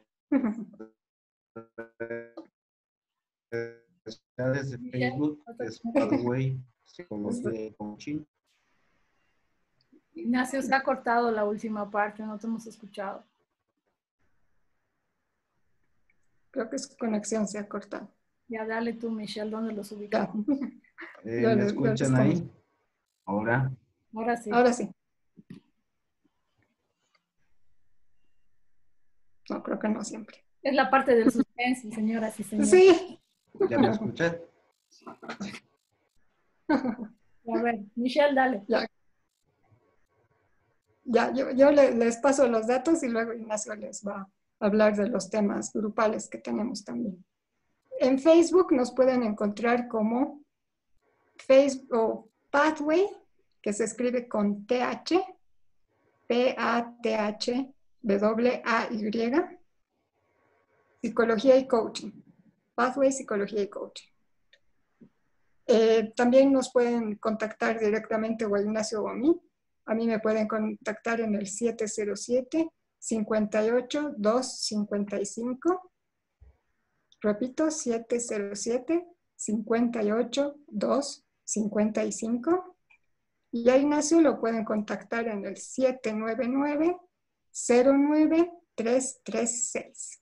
redes de Facebook, es Pathway Psicología y Coaching. Ignacio, se ha cortado la última parte, no te hemos escuchado. Creo que su conexión se ha cortado. Ya dale tú, Michelle, ¿dónde los ubicas? ¿Me escuchan ahí? Ahora. Ahora sí. Ahora sí. No, creo que no siempre. Es la parte del suspense, señoras y señores. Sí. ¿Ya me escuchan? A ver, Michelle, dale. Ya, yo les paso los datos y luego Ignacio les va a hablar de los temas grupales que tenemos también. En Facebook nos pueden encontrar como Facebook Pathway, que se escribe con TH, P-A-T-H-W-A-Y, Psicología y Coaching. Pathway, Psicología y Coaching. También nos pueden contactar directamente o a Ignacio o a mí. A mí me pueden contactar en el 707-58-255. Repito, 707-58-255. Y a Ignacio lo pueden contactar en el 799-09-336.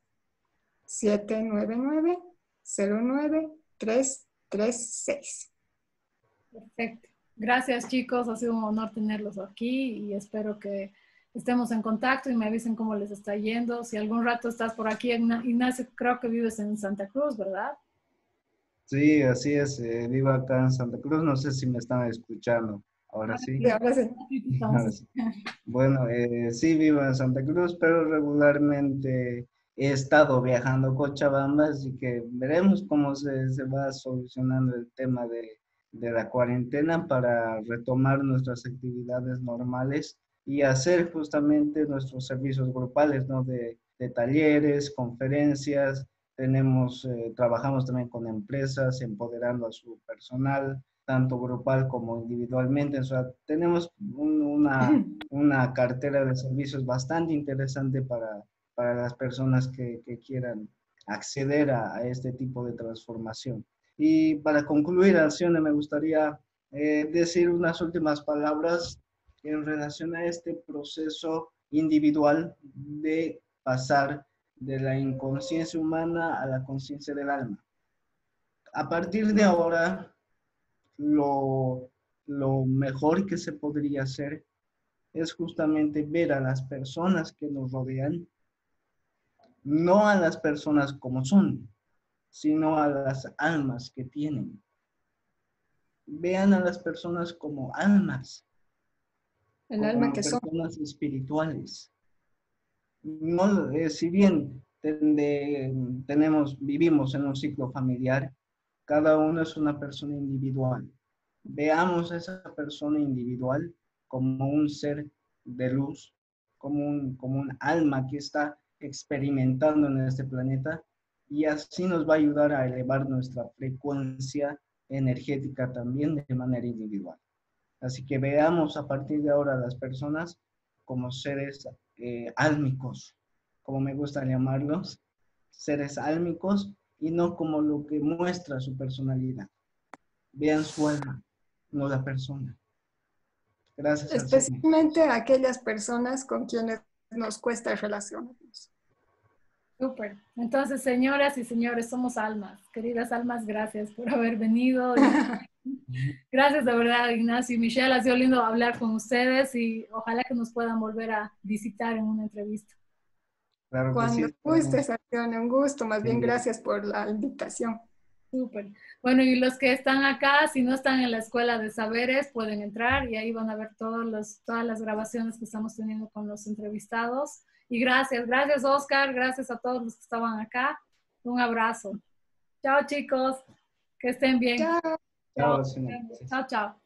799-09-336. Perfecto. Gracias, chicos. Ha sido un honor tenerlos aquí y espero que estemos en contacto y me avisen cómo les está yendo. Si algún rato estás por aquí, Ignacio, creo que vives en Santa Cruz, ¿verdad? Sí, así es. Vivo acá en Santa Cruz. No sé si me están escuchando. Ahora sí. Sí, ahora sí. Ahora sí. Bueno, sí vivo en Santa Cruz, pero regularmente he estado viajando a Cochabamba, así que veremos cómo se va solucionando el tema de la cuarentena para retomar nuestras actividades normales y hacer justamente nuestros servicios grupales, ¿no? De talleres, conferencias. Trabajamos también con empresas, empoderando a su personal, tanto grupal como individualmente. O sea, tenemos una cartera de servicios bastante interesante para las personas que quieran acceder a este tipo de transformación. Y para concluir, Alcione, me gustaría decir unas últimas palabras en relación a este proceso individual de pasar de la inconsciencia humana a la conciencia del alma. A partir de ahora, lo mejor que se podría hacer es justamente ver a las personas que nos rodean, no a las personas como son, sino a las almas que tienen. Vean a las personas como almas, El alma como que son. personas espirituales. No, si bien vivimos en un ciclo familiar, cada uno es una persona individual. Veamos a esa persona individual como un ser de luz, como un alma que está experimentando en este planeta, y así nos va a ayudar a elevar nuestra frecuencia energética también de manera individual. Así que veamos a partir de ahora a las personas como seres álmicos, como me gusta llamarlos, seres álmicos, y no como lo que muestra su personalidad. Vean su alma, no la persona. Gracias al Señor. Especialmente a aquellas personas con quienes nos cuesta relacionarnos. Súper. Entonces, señoras y señores, somos almas. Queridas almas, gracias por haber venido. Gracias de verdad, Ignacio y Michelle. Ha sido lindo hablar con ustedes y ojalá que nos puedan volver a visitar en una entrevista. Claro que Cuando sí. gustes, Acción, un gusto. Más bien, Sí. gracias por la invitación. Súper. Bueno, y los que están acá, si no están en la Escuela de Saberes, pueden entrar y ahí van a ver todas las grabaciones que estamos teniendo con los entrevistados. Y gracias Oscar, gracias a todos los que estaban acá. Un abrazo. Chao chicos, que estén bien. Chao. Chao, Chao, señor. chao. Chao.